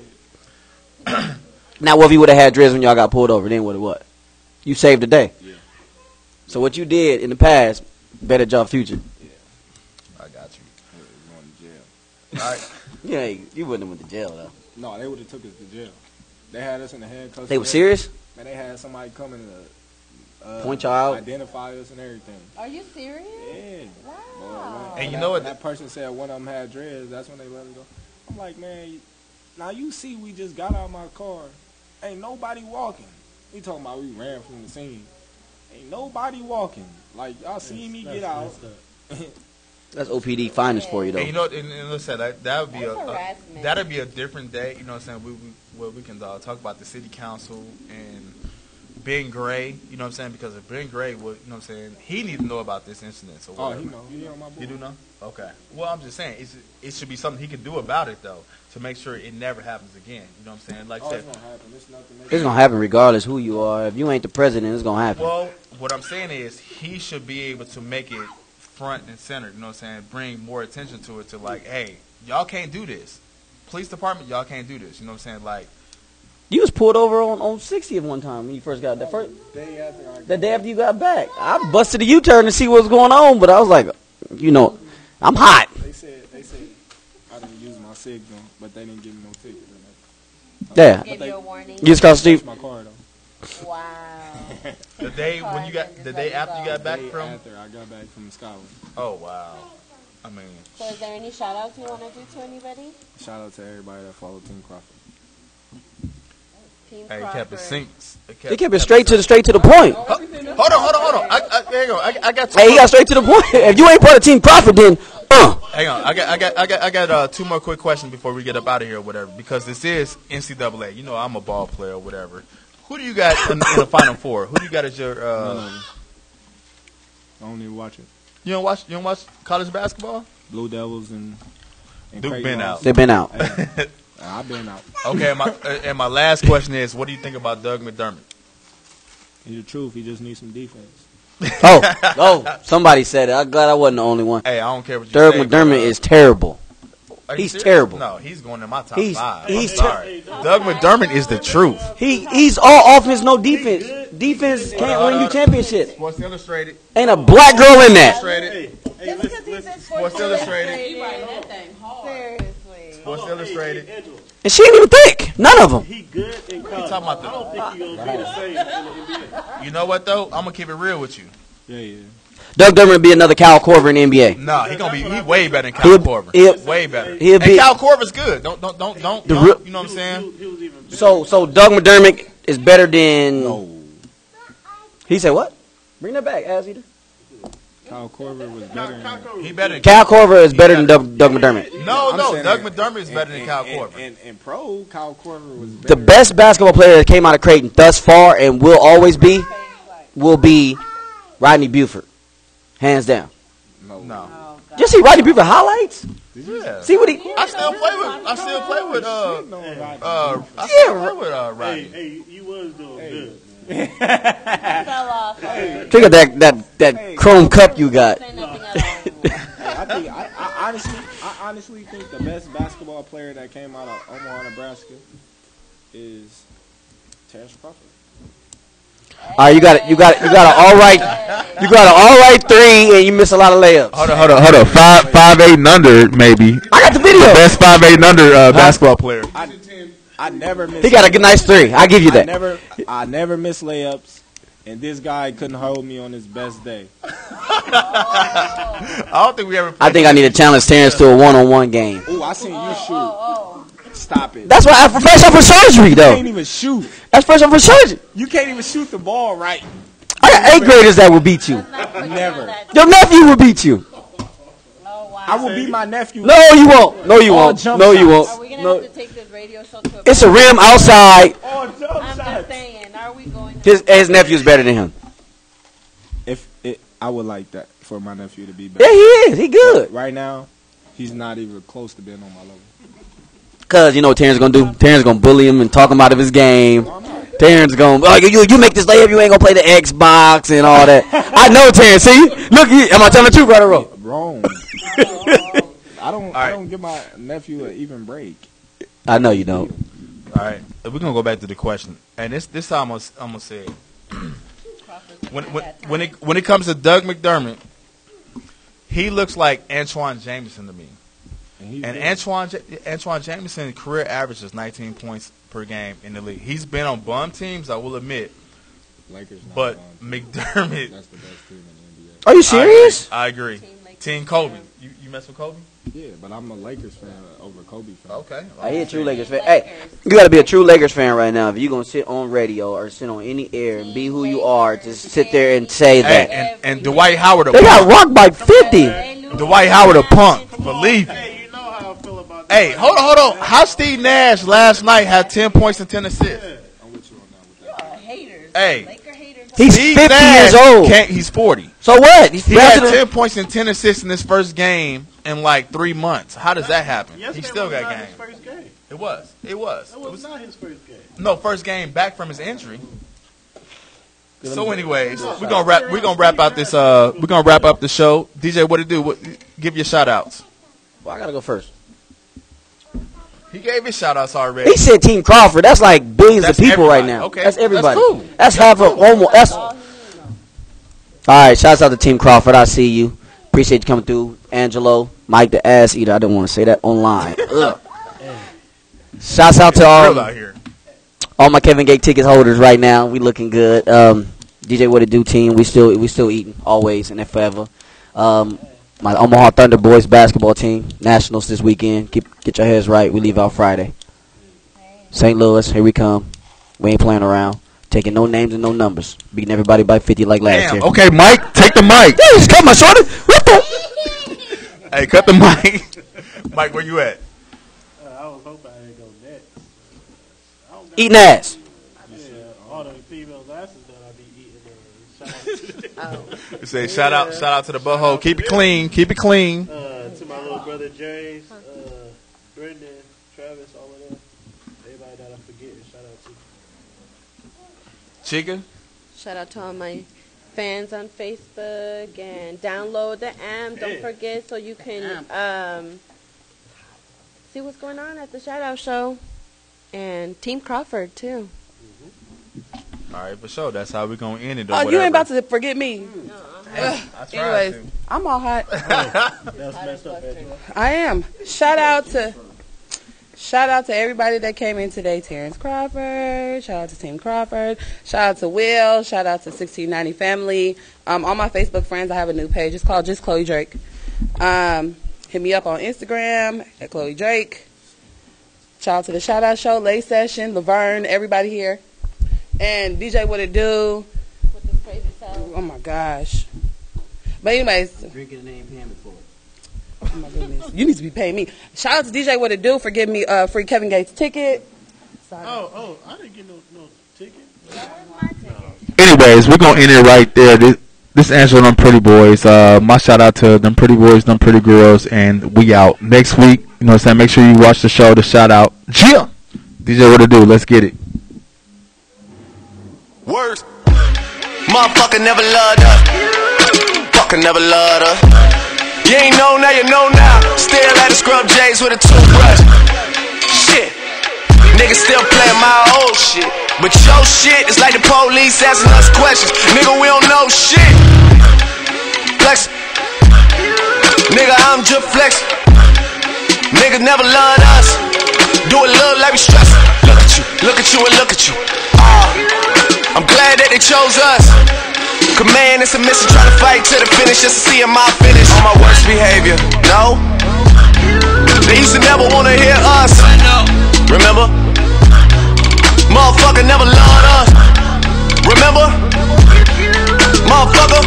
Now, what if he would have had dreads when y'all got pulled over? Then what? You saved the day. Yeah. So what you did in the past, better job future. Yeah. I got you. Going to jail. All right. Yeah, you wouldn't have went to jail though. No, they would have took us to jail. They had us in the handcuffs. They were serious? Man, they had somebody come in to point y'all out, identify us and everything. Are you serious? Yeah. Wow. And you know what? That person said one of them had dreads. That's when they let it go. I'm like, man, now you see we just got out of my car. Ain't nobody walking. We talking about we ran from the scene. Ain't nobody walking. Like, y'all see me get out. That's OPD finest for you though. And you know, and listen, that'd be a different day. You know what I'm saying? We can talk about the city council and Ben Gray. You know what I'm saying? Because if Ben Gray would, you know what I'm saying, he need to know about this incident. So oh, he know. He on my board. You do know? Okay. Well, I'm just saying, it should be something he can do about it though, to make sure it never happens again. You know what I'm saying? Like it's gonna happen. It's gonna happen regardless who you are. If you ain't the president, it's gonna happen. Well, what I'm saying is he should be able to make it front and center. You know what I'm saying? Bring more attention to it. To like, hey, y'all can't do this. Police department, y'all can't do this. You know what I'm saying? Like, you was pulled over on 60th one time when you first got the day after you got back. I busted a U-turn to see what was going on, but I was like, you know, I'm hot. They said I didn't use my signal, but they didn't give me no ticket. Yeah. Gave you a warning. You just crossed the street. My car though. Wow. the day after you got back from. After I got back from Scotland. Oh wow. I mean. So is there any shout outs you want to do to anybody? Shout out to everybody that followed Team Crawford. Hey, he kept it sinks. He kept it straight to the point. Hold on. Hang on. I got. Hey, he got straight to the point. If you ain't part of Team Crawford, then Hang on. I got two more quick questions before we get up out of here or whatever. Because this is NCAA. You know, I'm a ball player or whatever. Who do you got in the Final Four? Who do you got as your? I don't even watch it. You don't watch college basketball? Blue Devils and Duke been out. They've been out. I've been out. Okay, and my last question is, what do you think about Doug McDermott? He's the truth. He just needs some defense. Somebody said it. I'm glad I wasn't the only one. Hey, I don't care what you Doug say. McDermott is terrible. He's terrible. No, he's going in my top five. I'm He's sorry. Doug McDermott is the truth. He's all offense, no defense. Defense can't win you championships. Sports Illustrated. Ain't a black girl in that. Just because he's in Sports Illustrated. He writing that thing hard. Seriously. Sports Illustrated. And she ain't even thick. None of them. He good in college. Talking about I don't think he gonna be the same in the NBA. You know what though? I'm gonna keep it real with you. Yeah. Doug Dermott would be another Kyle Korver in the NBA. Nah, he way better than Kyle Korver. Way better. And Kyle Korver's good. Don't. You know what I'm saying? So Doug McDermott is better than. No. He said what? Bring that back, As either. Kyle Korver was better. Kyle Korver is better than Doug McDermott. No, Doug McDermott is better than Kyle Korver. And pro, Kyle Korver was better. The best basketball player that came out of Creighton thus far and will always be Rodney Buford. Hands down. No. Just see Rodney Buford highlights? Yeah. See what he I still play with Rodney. Hey, you was doing good. Fell off. Think of that chrome cup you got. I honestly think the best basketball player that came out of Omaha, Nebraska is Terrence Crawford. All right, you got an all right 3, and you miss a lot of layups. Hold on. 5'8" and under, maybe. I got the video. The best 5'8" and under basketball player. I never miss. He got a good nice 3. I give you that. I never miss layups, and this guy couldn't hold me on his best day. I don't think we ever. I think I need to challenge Terrence to a one-on-one game. Ooh, I seen you shoot. Stop it. That's why I fresh up for surgery, though. You can't even shoot. That's fresh up for surgery. You can't even shoot the ball right. I got 8th graders that will beat you. Never. Your nephew will beat you. I will beat my nephew. No, you won't. No, you won't. No, you won't. Are we going to have to take this radio show to a It's a rim outside. I'm just saying, are we going His nephew's better than him. I would like that for my nephew to be better. Yeah, he is. He good. But right now, he's not even close to being on my level. Cause you know what Terrence gonna do? Terrence gonna bully him and talk him out of his game. Terrence gonna, you make this layup, you ain't gonna play the Xbox and all that. I know Terrence. See, look, am I telling the truth, right or wrong? Wrong. I don't give my nephew an even break. I know you don't. All right, we're gonna go back to the question, and this time I'm gonna say it. When it comes to Doug McDermott, he looks like Antoine Jameson to me. And Antoine Jameson's career average is 19 points per game in the league. He's been on bum teams, I will admit. But McDermott. That's the best team in the NBA. Are you serious? I agree. Team Kobe. You mess with Kobe? Yeah, but I'm a Lakers fan over Kobe fan. Okay. I hear true Lakers fan. Hey, you got to be a true Lakers fan right now. If you're going to sit on radio or sit on any air and be who you are, just sit there and say that. Hey, and Dwight Howard They got rocked by 50. Dwight Howard a punk. Believe it. Hey, hold on. How Steve Nash last night had 10 points and 10 assists? Hey. He's Steve 50 Nash years old. He's 40. So what? He had 10 points and 10 assists in his first game in like 3 months. How does that happen? He still got game. His first game. It was. It was not his first game. No, first game back from his injury. So, anyways, we're gonna wrap out this. We're gonna wrap up the show. DJ, what to do? Give your shout outs. Well, I gotta go first. He gave his shout outs already. He said Team Crawford. That's like billions of people everybody. right now. Okay. That's everybody. That's cool. That's half of almost. That's all right. Shouts out to Team Crawford. I see you. Appreciate you coming through, Angelo, Mike the Ass Eater. I didn't want to say that online. Shouts out to all my Kevin Gate ticket holders right now. We looking good. DJ What It Do team. We still eating always and forever. My Omaha Thunder boys basketball team, nationals this weekend. Get your heads right. We leave out Friday. St. Louis, here we come. We ain't playing around. Taking no names and no numbers. Beating everybody by 50 like last year. Okay, Mike, take the mic. Yeah, just cut my shorty. What the? Hey, cut the mic. Mike, where you at? I was hoping I didn't go next. Eating ass. Yeah, all the female asses that I be eating. You say shout out to the butthole. Keep it clean. To my little brother James, Brendan, Travis, all of them. Everybody that I'm forgetting, shout out to. Chica. Shout out to all my fans on Facebook and download the app. Don't forget so you can see what's going on at the shout out show. And Team Crawford too. All right, for sure. That's how we're going to end it. Oh, you ain't about to forget me. Anyways, to. I'm all hot. That's messed up, I am. Shout out to everybody that came in today. Terrence Crawford. Shout out to Team Crawford. Shout out to Will. Shout out to 1690 family. All my Facebook friends, I have a new page. It's called Just Chloe Drake. Hit me up on Instagram at Chloe Drake. Shout out to the Shout Out Show, Late Session, Laverne, everybody here. And DJ What It Do. With this crazy self. Oh my gosh. But anyways. Drinking and ain't paying me for it. Oh my goodness. You need to be paying me. Shout out to DJ What It Do for giving me a free Kevin Gates ticket. Oh, I didn't get no ticket. Anyways, we're going to end it right there. This answer them pretty boys. My shout out to them pretty boys, them pretty girls, and we out. Next week, you know what I'm saying? Make sure you watch the show, the shout out. Yeah. DJ What It Do. Let's get it. Worst. Motherfucker never loved her. Fucker never loved her. You ain't know, now you know now. Still at the scrub J's with a toothbrush. Shit. Niggas still playing my old shit. But your shit is like the police asking us questions. Nigga, we don't know shit. Flex. Nigga, I'm just flexing. Niggas never loved us. Do it look like we stressing. Look at you, look at you, and look at you. I'm glad that they chose us. Command and submission, trying to fight to the finish just to see my finish. On my worst behavior, no. They used to never wanna hear us. Remember? Motherfucker never loved us. Remember? Motherfucker.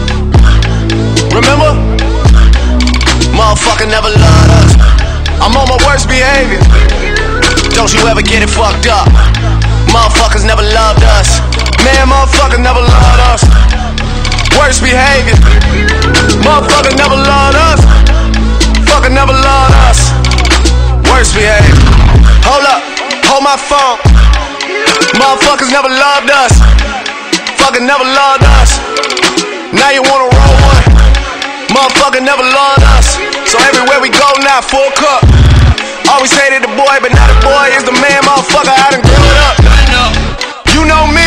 Remember? Motherfucker never loved us. I'm on my worst behavior. Don't you ever get it fucked up. Motherfuckers never loved us. Man, motherfucker never loved us. Worst behavior. Motherfucker never loved us. Fucker never loved us. Worst behavior. Hold up, hold my phone. Motherfuckers never loved us. Fucker never loved us. Now you wanna roll one. Motherfucker never loved us. So everywhere we go now, full cup. Always hated the boy, but now the boy is the man, motherfucker. I done grew it up. You know me.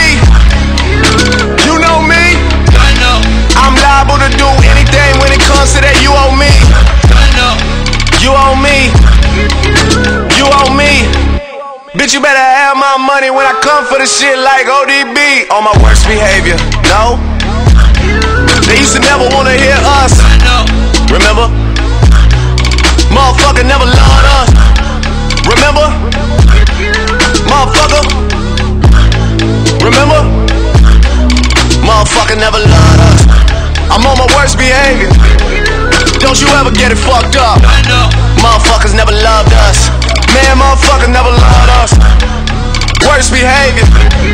You know me. I'm liable to do anything when it comes to that. You owe me. You owe me. You owe me. Bitch, you better have my money when I come for the shit like ODB. On my worst behavior, no. They used to never wanna hear us. Remember? Motherfucker never loved us. Remember? Motherfucker. Remember? Motherfucker never loved us. I'm on my worst behavior. Don't you ever get it fucked up. Motherfuckers never loved us. Man, motherfucker never loved us. Worst behavior.